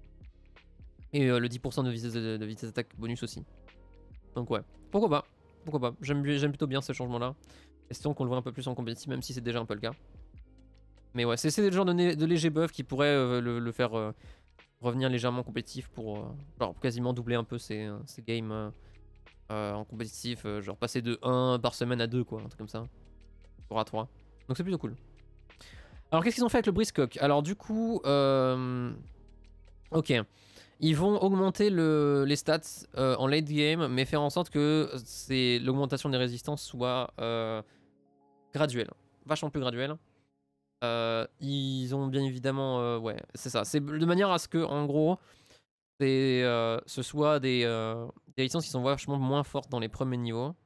Et euh, le dix pour cent de vitesse de, de vitesse d'attaque bonus aussi. Donc ouais, pourquoi pas. Pourquoi pas. J'aime plutôt bien ces changements-là. Espérons qu'on le voit un peu plus en compétitif, même si c'est déjà un peu le cas. Mais ouais, c'est le genre de, de léger buff qui pourrait euh, le, le faire euh, revenir légèrement compétitif pour euh, genre, quasiment doubler un peu ses, ses games euh, euh, en compétitif. Euh, genre passer de un par semaine à deux quoi, un truc comme ça. Pour à trois. Donc c'est plutôt cool. Alors qu'est-ce qu'ils ont fait avec le Briscock? Alors du coup... Euh... Ok. Ils vont augmenter le, les stats euh, en late game, mais faire en sorte que l'augmentation des résistances soit euh, graduelle. Vachement plus graduelle. Euh, ils ont bien évidemment... Euh, ouais, c'est ça. C'est de manière à ce que, en gros, euh, ce soit des, euh, des résistances qui sont vachement moins fortes dans les premiers niveaux.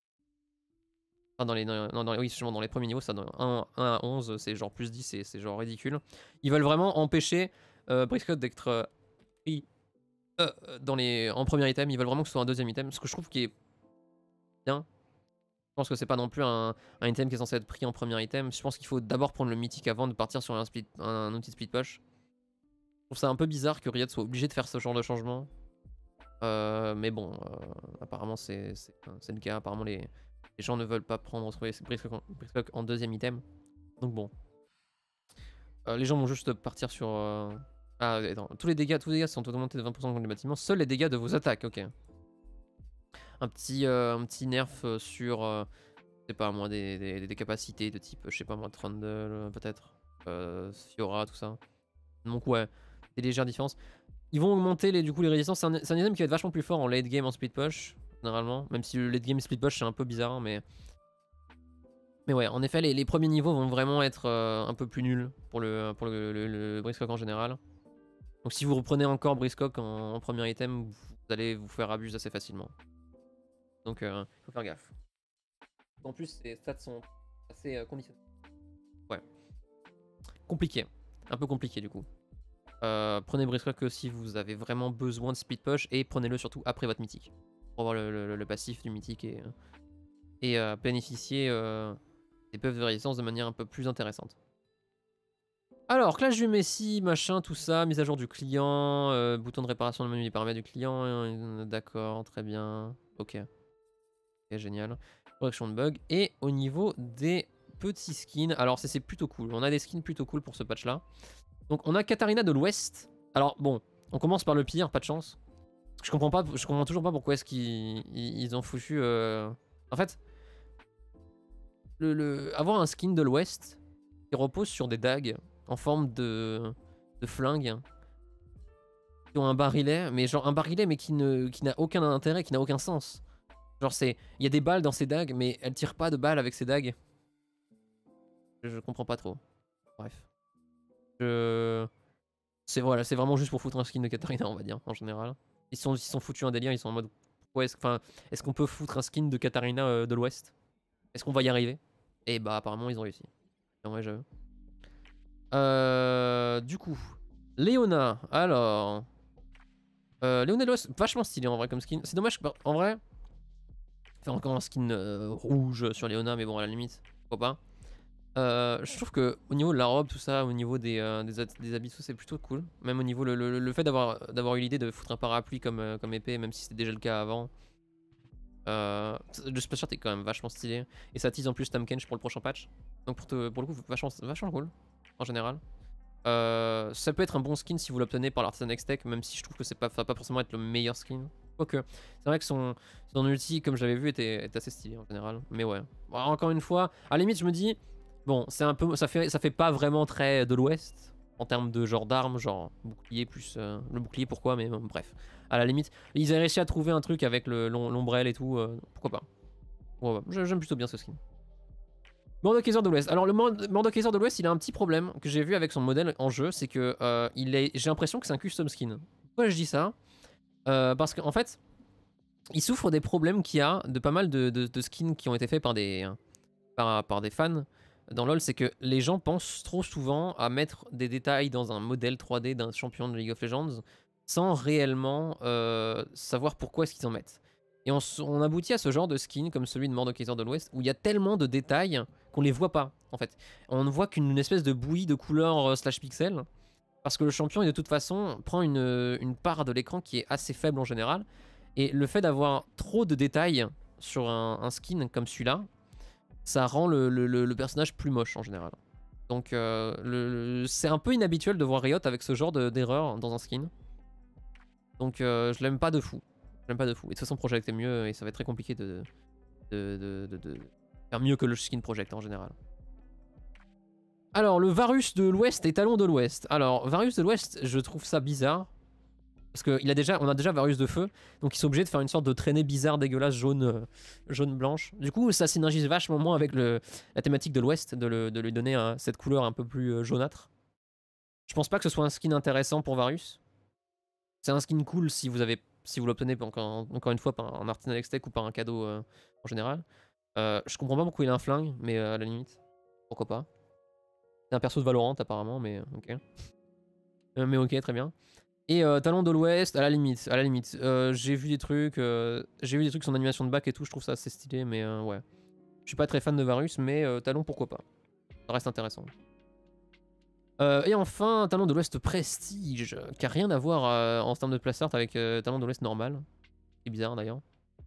Enfin, dans les, dans, dans, oui, dans les premiers niveaux, ça, dans un, un à onze, c'est genre plus dix, c'est genre ridicule. Ils veulent vraiment empêcher euh, Briscock d'être pris Euh, dans les, en premier item, ils veulent vraiment que ce soit un deuxième item, ce que je trouve qui est bien. Je pense que c'est pas non plus un, un item qui est censé être pris en premier item. Je pense qu'il faut d'abord prendre le mythique avant de partir sur un, split, un, un outil split push. Je trouve ça un peu bizarre que Riot soit obligé de faire ce genre de changement. Euh, mais bon, euh, apparemment c'est le cas. Apparemment les, les gens ne veulent pas prendre Briscock en deuxième item. Donc bon. Euh, les gens vont juste partir sur... Euh... Ah, attends. Tous les dégâts, tous les dégâts sont augmentés de vingt pour cent contre les bâtiments. Seuls les dégâts de vos attaques, ok. Un petit, euh, un petit nerf sur, euh, je sais pas moi, des, des, des capacités de type, je sais pas moi, Trundle peut-être, euh, Fiora, tout ça. Donc ouais, des légères différences. Ils vont augmenter les, du coup les résistances. C'est un, un item qui va être vachement plus fort en late game en split push, généralement. Même si le late game split push c'est un peu bizarre, hein, mais... Mais ouais, en effet, les, les premiers niveaux vont vraiment être euh, un peu plus nuls pour le, pour le, le, le Briscock en général. Donc si vous reprenez encore Briscock en, en premier item, vous allez vous faire abuser assez facilement. Donc il euh, faut faire gaffe. En plus, les stats sont assez euh, conditionnés. Ouais. Compliqué. Un peu compliqué du coup. Euh, prenez Brisk que si vous avez vraiment besoin de speed push et prenez-le surtout après votre mythique. Pour avoir le, le, le passif du mythique et, et euh, bénéficier euh, des buffs de résistance de manière un peu plus intéressante. Alors, clash du Messi, machin, tout ça, mise à jour du client, euh, bouton de réparation de menu des paramètres du client, euh, d'accord, très bien, ok. Ok, génial. Correction de bug. Et au niveau des petits skins, alors c'est plutôt cool, on a des skins plutôt cool pour ce patch là. Donc on a Katarina de l'Ouest. Alors bon, on commence par le pire, pas de chance. Je comprends pas, je comprends toujours pas pourquoi est-ce qu'ils ils ont foutu... Euh... En fait, le, le, avoir un skin de l'Ouest qui repose sur des dagues en forme de, de flingue, qui ont un barillet, mais genre un barillet mais qui ne qui n'a aucun intérêt, qui n'a aucun sens. Genre c'est, il y a des balles dans ces dagues, mais elles tirent pas de balles avec ces dagues. Je, je comprends pas trop. Bref. Je... C'est voilà, c'est vraiment juste pour foutre un skin de Katarina, on va dire, en général. Ils sont, ils sont foutus un délire, ils sont en mode... Ouais, est-ce enfin, est qu'on peut foutre un skin de Katarina euh, de l'Ouest? Est-ce qu'on va y arriver? Et bah apparemment ils ont réussi. En vrai, j'avoue. Euh, du coup, Léona, alors... Euh, Léona de l'Ouest, vachement stylé en vrai comme skin. C'est dommage que, en vrai... Faire encore un skin euh, rouge sur Léona, mais bon, à la limite, pourquoi pas. Euh, je trouve que au niveau de la robe, tout ça, au niveau des, euh, des, des habits, c'est plutôt cool. Même au niveau le, le, le fait d'avoir d'avoir eu l'idée de foutre un parapluie comme, euh, comme épée, même si c'était déjà le cas avant. Euh, le splash art est quand même vachement stylé. Et ça tease en plus Tahm Kench pour le prochain patch. Donc pour, te, pour le coup, vachement, vachement cool, en général. Euh, ça peut être un bon skin si vous l'obtenez par l'artisan X-Tech, même si je trouve que c'est pas, ça va pas forcément être le meilleur skin. Quoique, c'est vrai que son, son ulti, comme j'avais vu, était, était assez stylé en général. Mais ouais. Bon, encore une fois, à la limite, je me dis, bon, c'est un peu, ça fait, ça fait pas vraiment très de l'Ouest en termes de genre d'armes, genre bouclier plus euh, le bouclier, pourquoi, mais bon, bref. À la limite, ils avaient réussi à trouver un truc avec l'ombrelle et tout, euh, pourquoi pas. Ouais, ouais, j'aime plutôt bien ce skin. Mordekaiser de l'Ouest. Alors le Mordekaiser de l'Ouest, il a un petit problème que j'ai vu avec son modèle en jeu, c'est que euh, il est, j'ai l'impression que c'est un custom skin. Pourquoi je dis ça? euh, Parce qu'en fait, il souffre des problèmes qu'il y a de pas mal de, de, de skins qui ont été faits par des, par, par des fans dans LoL, c'est que les gens pensent trop souvent à mettre des détails dans un modèle trois D d'un champion de League of Legends sans réellement euh, savoir pourquoi est-ce qu'ils en mettent. Et on, on aboutit à ce genre de skin comme celui de Mordekaiser de l'Ouest où il y a tellement de détails qu'on les voit pas en fait. On ne voit qu'une espèce de bouillie de couleurs euh, slash pixels parce que le champion de toute façon prend une, une part de l'écran qui est assez faible en général. Et le fait d'avoir trop de détails sur un, un skin comme celui-là, ça rend le, le, le, personnage plus moche en général. Donc euh, c'est un peu inhabituel de voir Riot avec ce genre d'erreur dans un skin. Donc euh, je l'aime pas de fou. Je l'aime pas de fou. Et de toute façon Project est mieux et ça va être très compliqué de, de, de, de, de faire mieux que le skin Project en général. Alors le Varus de l'Ouest et Talon de l'Ouest. Alors Varus de l'Ouest, je trouve ça bizarre. Parce qu'on a, déjà, a déjà Varus de feu, donc ils sont obligés de faire une sorte de traînée bizarre, dégueulasse, jaune, euh, jaune blanche. Du coup, ça synergise vachement moins avec le, la thématique de l'Ouest, de, de lui donner un, cette couleur un peu plus euh, jaunâtre. Je pense pas que ce soit un skin intéressant pour Varus. C'est un skin cool si vous avez, si vous l'obtenez encore, encore une fois par un Artisanal X-Tech ou par un cadeau euh, en général. Euh, je comprends pas pourquoi il a un flingue, mais euh, à la limite, pourquoi pas. C'est un perso de Valorant apparemment, mais ok. Euh, mais ok, très bien. Et euh, Talon de l'Ouest, à la limite, à la limite. Euh, j'ai vu des trucs, euh, j'ai vu des trucs sur animation de back et tout, je trouve ça assez stylé, mais euh, ouais. Je suis pas très fan de Varus, mais euh, Talon pourquoi pas. Ça reste intéressant. Euh, et enfin, Talon de l'Ouest Prestige, qui a rien à voir euh, en termes de place art avec euh, Talon de l'Ouest normal. C'est bizarre d'ailleurs.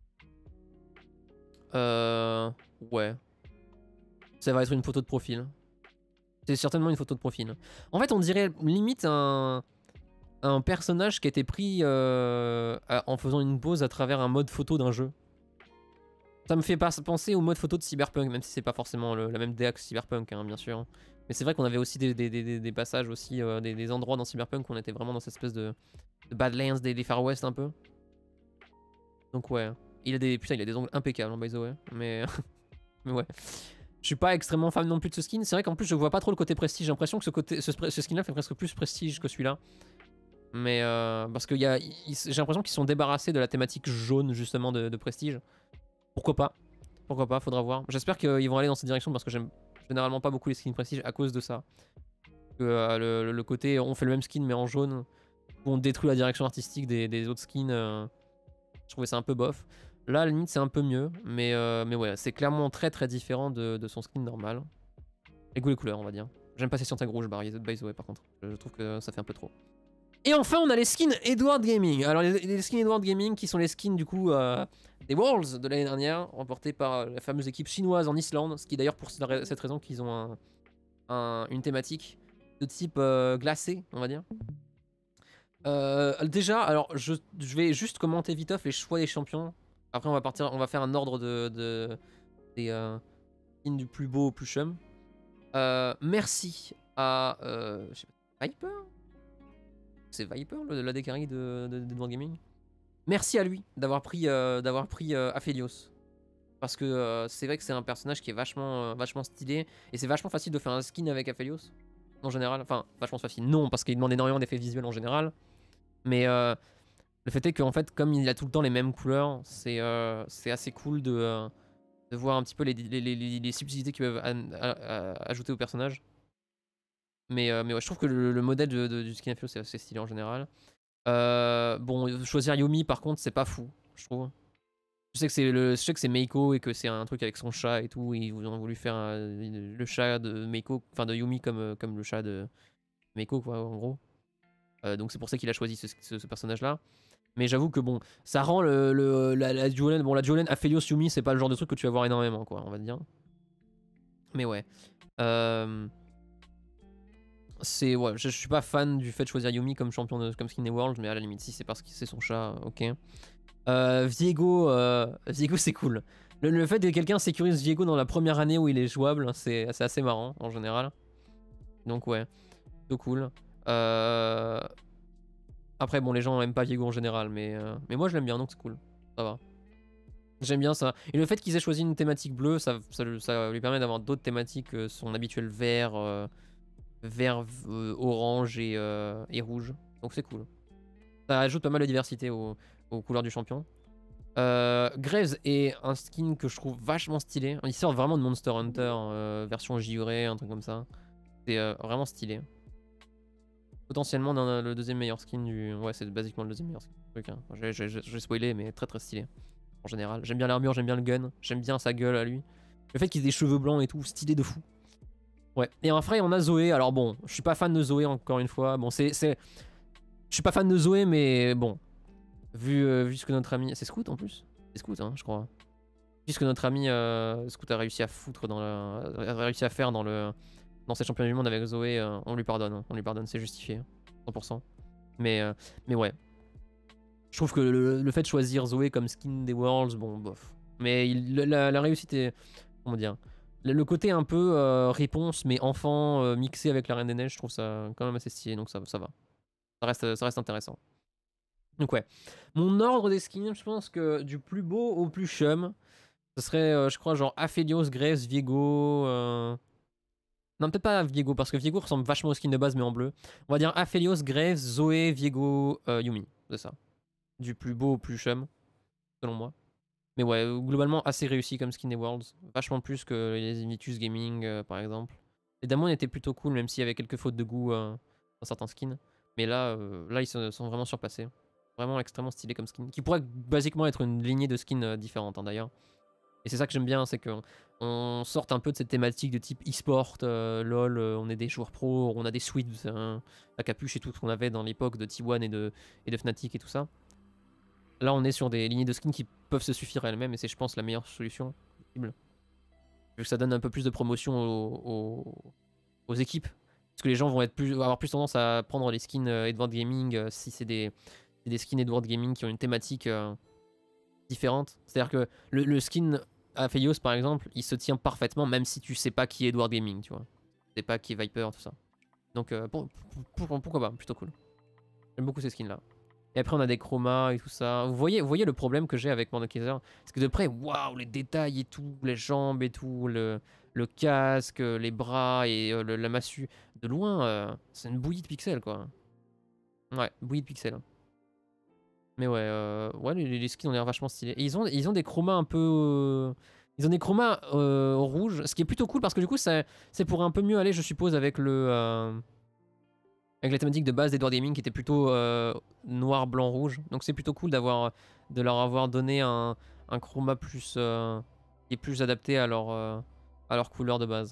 Euh, ouais. Ça va être une photo de profil. C'est certainement une photo de profil. En fait, on dirait limite un... un personnage qui a été pris euh, à, en faisant une pause à travers un mode photo d'un jeu. Ça me fait pas penser au mode photo de Cyberpunk, même si c'est pas forcément le, la même D A que Cyberpunk, hein, bien sûr. Mais c'est vrai qu'on avait aussi des, des, des, des passages, aussi, euh, des, des endroits dans Cyberpunk où on était vraiment dans cette espèce de, de Badlands, des, des Far West un peu. Donc ouais, il a des, putain, il a des ongles impeccables, hein, by the way. Mais, mais ouais. Je suis pas extrêmement fan non plus de ce skin. C'est vrai qu'en plus je vois pas trop le côté prestige. J'ai l'impression que ce, côté, ce, ce skin là fait presque plus prestige que celui-là. Mais euh, parce que j'ai l'impression qu'ils sont débarrassés de la thématique jaune justement de, de prestige. Pourquoi pas? Pourquoi pas, faudra voir. J'espère qu'ils vont aller dans cette direction parce que j'aime généralement pas beaucoup les skins prestige à cause de ça. Que, euh, le, le côté on fait le même skin mais en jaune, où on détruit la direction artistique des, des autres skins, euh, je trouvais ça un peu bof. Là, à la limite, c'est un peu mieux, mais, euh, mais ouais, c'est clairement très très différent de, de son skin normal. Les goûts, les couleurs, on va dire. J'aime pas ces Scientag rouge, by the way, par contre. Je trouve que ça fait un peu trop. Et enfin, on a les skins Edward Gaming. Alors, les, les skins Edward Gaming, qui sont les skins du coup euh, des Worlds de l'année dernière, remportés par la fameuse équipe chinoise en Islande, ce qui d'ailleurs pour cette raison qu'ils ont un, un, une thématique de type euh, glacé, on va dire. Euh, déjà, alors je, je vais juste commenter vite off les choix des champions. Après, on va partir, on va faire un ordre de, de des euh, skins du plus beau au plus chum. Euh, merci à euh, je sais pas, Viper. C'est Viper le, la décarie de, de, de Edward Gaming. Merci à lui d'avoir pris euh, d'avoir pris euh, Aphelios. Parce que euh, c'est vrai que c'est un personnage qui est vachement, euh, vachement stylé. Et c'est vachement facile de faire un skin avec Aphelios. En général. Enfin, vachement facile. Non, parce qu'il demande énormément d'effets visuels en général. Mais euh, le fait est qu'en fait, comme il a tout le temps les mêmes couleurs, c'est euh, assez cool de, euh, de voir un petit peu les, les, les, les subtilités qu'ils peuvent ajouter au personnage. Mais, euh, mais ouais, je trouve que le, le modèle de, de, du skin Aphelios c'est assez stylé en général. Euh, bon, choisir Yumi par contre, c'est pas fou, je trouve. Je sais que c'est le, je sais que c'est Meiko et que c'est un truc avec son chat et tout. Et ils ont voulu faire un, le chat de Meiko, enfin de Yumi comme, comme le chat de Meiko, quoi, en gros. Euh, donc c'est pour ça qu'il a choisi ce, ce, ce personnage-là. Mais j'avoue que bon, ça rend le, le, la, la duo lane, bon la duo lane Aphelios Yumi, c'est pas le genre de truc que tu vas voir énormément, quoi, on va dire. Mais ouais. Euh... C'est ouais, je, je suis pas fan du fait de choisir Yumi comme champion de comme skin des Worlds, mais à la limite si c'est parce que c'est son chat, ok. Euh, Viego, euh, Viego c'est cool. Le, le fait que quelqu'un sécurise Viego dans la première année où il est jouable, c'est assez marrant en général. Donc ouais, plutôt cool. Euh... Après bon, les gens aiment pas Viego en général, mais, euh... mais moi je l'aime bien donc c'est cool, ça va. J'aime bien ça. Et le fait qu'ils aient choisi une thématique bleue, ça, ça, ça lui permet d'avoir d'autres thématiques que son habituel vert, euh, vert, euh, orange et, euh, et rouge. Donc c'est cool. Ça ajoute pas mal de diversité aux, aux couleurs du champion. Euh, Graves est un skin que je trouve vachement stylé. Il sort vraiment de Monster Hunter, euh, version J-Uré, un truc comme ça. C'est euh, vraiment stylé. Potentiellement dans le deuxième meilleur skin du... Ouais, c'est basiquement le deuxième meilleur skin du truc. Hein. Je vais spoiler, mais très très stylé. En général. J'aime bien l'armure, j'aime bien le gun. J'aime bien sa gueule à lui. Le fait qu'il ait des cheveux blancs et tout, stylé de fou. Ouais. Et après, on a Zoé. Alors bon, je suis pas fan de Zoé encore une fois. Bon, c'est... Je suis pas fan de Zoé, mais bon... Vu, euh, vu ce que notre ami... C'est Scout en plus? C'est Scout, hein, je crois. Vu ce que notre ami euh, Scout a réussi à foutre dans le... a réussi à faire dans le... Dans ses championnats du monde avec Zoé, euh, on lui pardonne. Hein. On lui pardonne, c'est justifié. cent pour cent. Mais, euh, mais ouais. Je trouve que le, le fait de choisir Zoé comme skin des Worlds, bon, bof. Mais il, la, la réussite est... Comment dire? Le, le côté un peu euh, réponse, mais enfant, euh, mixé avec la Reine des Neiges, je trouve ça quand même assez stylé, donc ça, ça va. Ça reste, ça reste intéressant. Donc ouais, mon ordre des skins, je pense que du plus beau au plus chum, ce serait, euh, je crois, genre Aphelios, Graves, Viego... Euh... Non, peut-être pas Viego, parce que Viego ressemble vachement au skin de base, mais en bleu. On va dire Aphelios, Graves, Zoé, Viego, euh, Yumi. C'est ça. Du plus beau au plus chum, selon moi. Mais ouais, globalement assez réussi comme skin des Worlds. Vachement plus que les Invictus Gaming, euh, par exemple. Les Damon étaient plutôt cool, même s'il y avait quelques fautes de goût euh, dans certains skins. Mais là, euh, là ils sont, sont vraiment surpassés. Vraiment extrêmement stylé comme skin. Qui pourrait basiquement être une lignée de skins euh, différentes hein, d'ailleurs. Et c'est ça que j'aime bien, c'est qu'on on sorte un peu de cette thématique de type e-sport, euh, lol, euh, on est des joueurs pro, on a des suites, hein, la capuche et tout ce qu'on avait dans l'époque de T un et de, et de Fnatic et tout ça. Là on est sur des lignées de skins qui peuvent se suffire à elles-mêmes et c'est je pense la meilleure solution possible. Vu que ça donne un peu plus de promotion aux, aux, aux équipes. Parce que les gens vont être plus, avoir plus tendance à prendre les skins euh, Edward Gaming euh, si c'est des, des skins Edward Gaming qui ont une thématique euh, différente. C'est-à-dire que le, le skin Aphelios par exemple, il se tient parfaitement même si tu sais pas qui est Edward Gaming, tu vois. Tu sais pas qui est Viper, tout ça. Donc euh, pour, pour, pour, pourquoi pas, plutôt cool. J'aime beaucoup ces skins là. Et après on a des chromas et tout ça. Vous voyez, vous voyez le problème que j'ai avec Mordekaiser? Parce que de près, waouh, les détails et tout, les jambes et tout, le, le casque, les bras et euh, le, la massue. De loin, euh, c'est une bouillie de pixels quoi. Ouais, bouillie de pixels. Mais ouais, euh, ouais les, les skins ont l'air vachement stylés. Et ils ont, ils ont des chromas un peu... Euh, ils ont des chromas euh, rouges, ce qui est plutôt cool parce que du coup c'est pour un peu mieux aller je suppose avec le... Euh, avec la thématique de base d'Edward Gaming qui était plutôt euh, noir, blanc, rouge. Donc c'est plutôt cool d'avoir, de leur avoir donné un, un chroma plus, euh, qui est plus adapté à leur, euh, à leur couleur de base.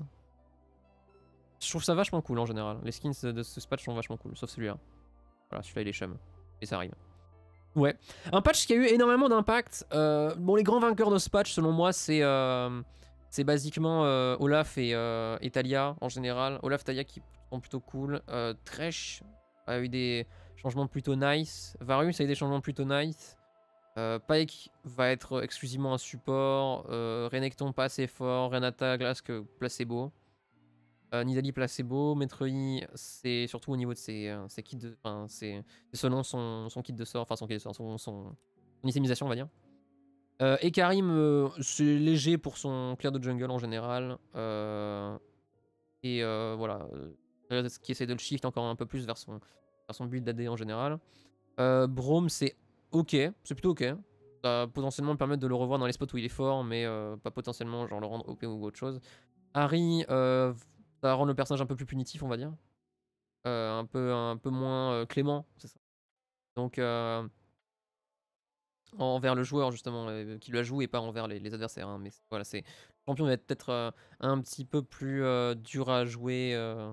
Je trouve ça vachement cool en général. Les skins de ce patch sont vachement cool, sauf celui-là. Voilà, celui-là il est chum. Et ça arrive. Ouais. Un patch qui a eu énormément d'impact. Euh, bon, les grands vainqueurs de ce patch, selon moi, c'est euh, c'est basiquement euh, Olaf et, euh, et Talia en général. Olaf, Talia qui sont plutôt cool. Euh, Thresh a eu des changements plutôt nice. Varus a eu des changements plutôt nice. Euh, Pyke va être exclusivement un support. Euh, Renekton pas assez fort. Renata, Glask, placebo. Euh, Nidalee placebo, Metroid c'est surtout au niveau de ses, euh, ses kits de... Enfin, c'est selon son, son kit de sort, enfin son kit de sort, son, son, son itémisation on va dire. Euh, et Karim, euh, c'est léger pour son clear de jungle en général. Euh, et euh, voilà, euh, qui essaie de le shift encore un peu plus vers son, vers son build d'A D en général. Euh, Braum c'est ok, c'est plutôt ok. Ça va potentiellement me permettre de le revoir dans les spots où il est fort, mais euh, pas potentiellement genre le rendre O P ou autre chose. Harry, euh, ça va rendre le personnage un peu plus punitif, on va dire. Euh, un, peu, un peu moins euh, clément, c'est ça. Donc, euh, envers le joueur, justement, euh, qui le joue et pas envers les, les adversaires. Hein. Mais voilà, c'est. Le champion va être peut-être euh, un petit peu plus euh, dur à jouer. Euh,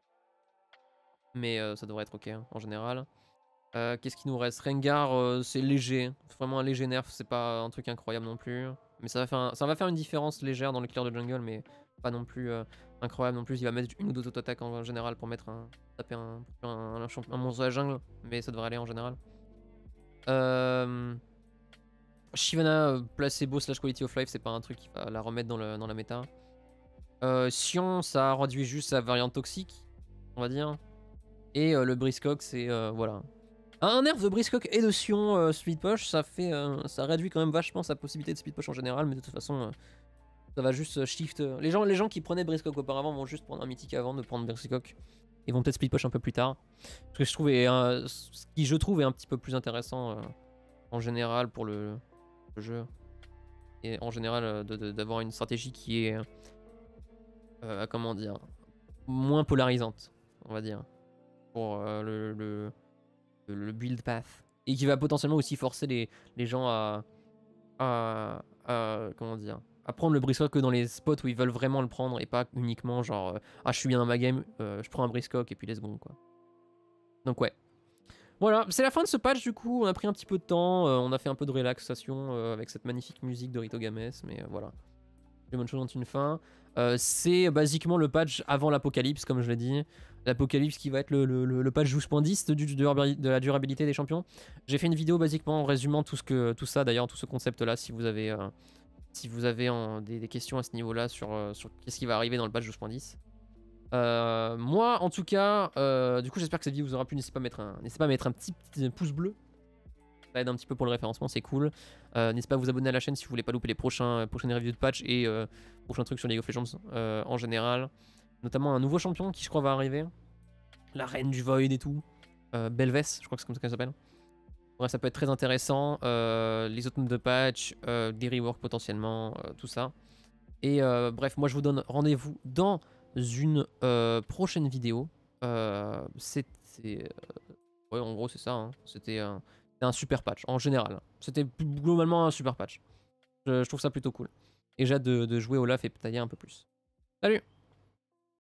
mais euh, ça devrait être ok, hein, en général. Euh, Qu'est-ce qui nous reste? Rengar, euh, c'est léger. Vraiment un léger nerf, c'est pas un truc incroyable non plus. Mais ça va faire, un, ça va faire une différence légère dans le clear de jungle, mais pas non plus euh, incroyable non plus. Il va mettre une ou deux auto-attaques en général pour mettre un, taper un, un, un, un monstre de la jungle, mais ça devrait aller en général. Euh, Shyvana, euh, placebo slash quality of life, c'est pas un truc qui va la remettre dans, le, dans la méta. Euh, Sion, ça réduit juste sa variante toxique, on va dire. Et euh, le Briscock, c'est euh, voilà. Un nerf de Briscock et de Sion euh, speed push, ça fait, euh, ça réduit quand même vachement sa possibilité de speed push en général, mais de toute façon, euh, ça va juste shift. Les gens, les gens qui prenaient Briscock auparavant vont juste prendre un mythique avant de prendre Briscock. Ils vont peut-être speed push un peu plus tard. Ce que je trouve est, euh, ce qui je trouve est un petit peu plus intéressant euh, en général pour le, le jeu. Et en général, d'avoir une stratégie qui est, euh, comment dire, moins polarisante, on va dire, pour euh, le, le le build path et qui va potentiellement aussi forcer les, les gens à, à, à comment dire à prendre le Briscock que dans les spots où ils veulent vraiment le prendre et pas uniquement genre euh, ah je suis bien dans ma game, euh, je prends un Briscock et puis let's go quoi. Donc ouais. Voilà, c'est la fin de ce patch du coup, on a pris un petit peu de temps, euh, on a fait un peu de relaxation euh, avec cette magnifique musique de Rito Games, mais euh, voilà. Les bonnes choses ont une fin. Euh, c'est basiquement le patch avant l'apocalypse, comme je l'ai dit. L'apocalypse qui va être le, le, le patch douze point dix de, de, de la durabilité des champions. J'ai fait une vidéo basiquement en résumant tout, ce que, tout ça, d'ailleurs, tout ce concept-là, si vous avez, euh, si vous avez en, des, des questions à ce niveau-là sur, euh, sur qu'est-ce qui va arriver dans le patch douze point dix. Euh, moi, en tout cas, euh, du coup, j'espère que cette vidéo vous aura plu. N'hésitez pas à mettre un, n'hésitez pas à mettre un petit, petit pouce bleu. Ça aide un petit peu pour le référencement, c'est cool. Euh, N'hésitez pas à vous abonner à la chaîne si vous voulez pas louper les prochains, euh, prochaines reviews de patch et euh, prochains trucs sur League of Legends euh, en général. Notamment un nouveau champion qui je crois va arriver. La reine du Void et tout. Euh, Belvès, je crois que c'est comme ça qu'elle s'appelle. Ouais, ça peut être très intéressant. Euh, les autres modes de patch, euh, des reworks potentiellement, euh, tout ça. Et euh, bref, moi je vous donne rendez-vous dans une euh, prochaine vidéo. Euh, c'est... Euh, ouais, en gros c'est ça. Hein. C'était... Euh, un super patch en général. C'était globalement un super patch. Je, je trouve ça plutôt cool. Et j'ai hâte de, de jouer Olaf et Talia un peu plus. Salut!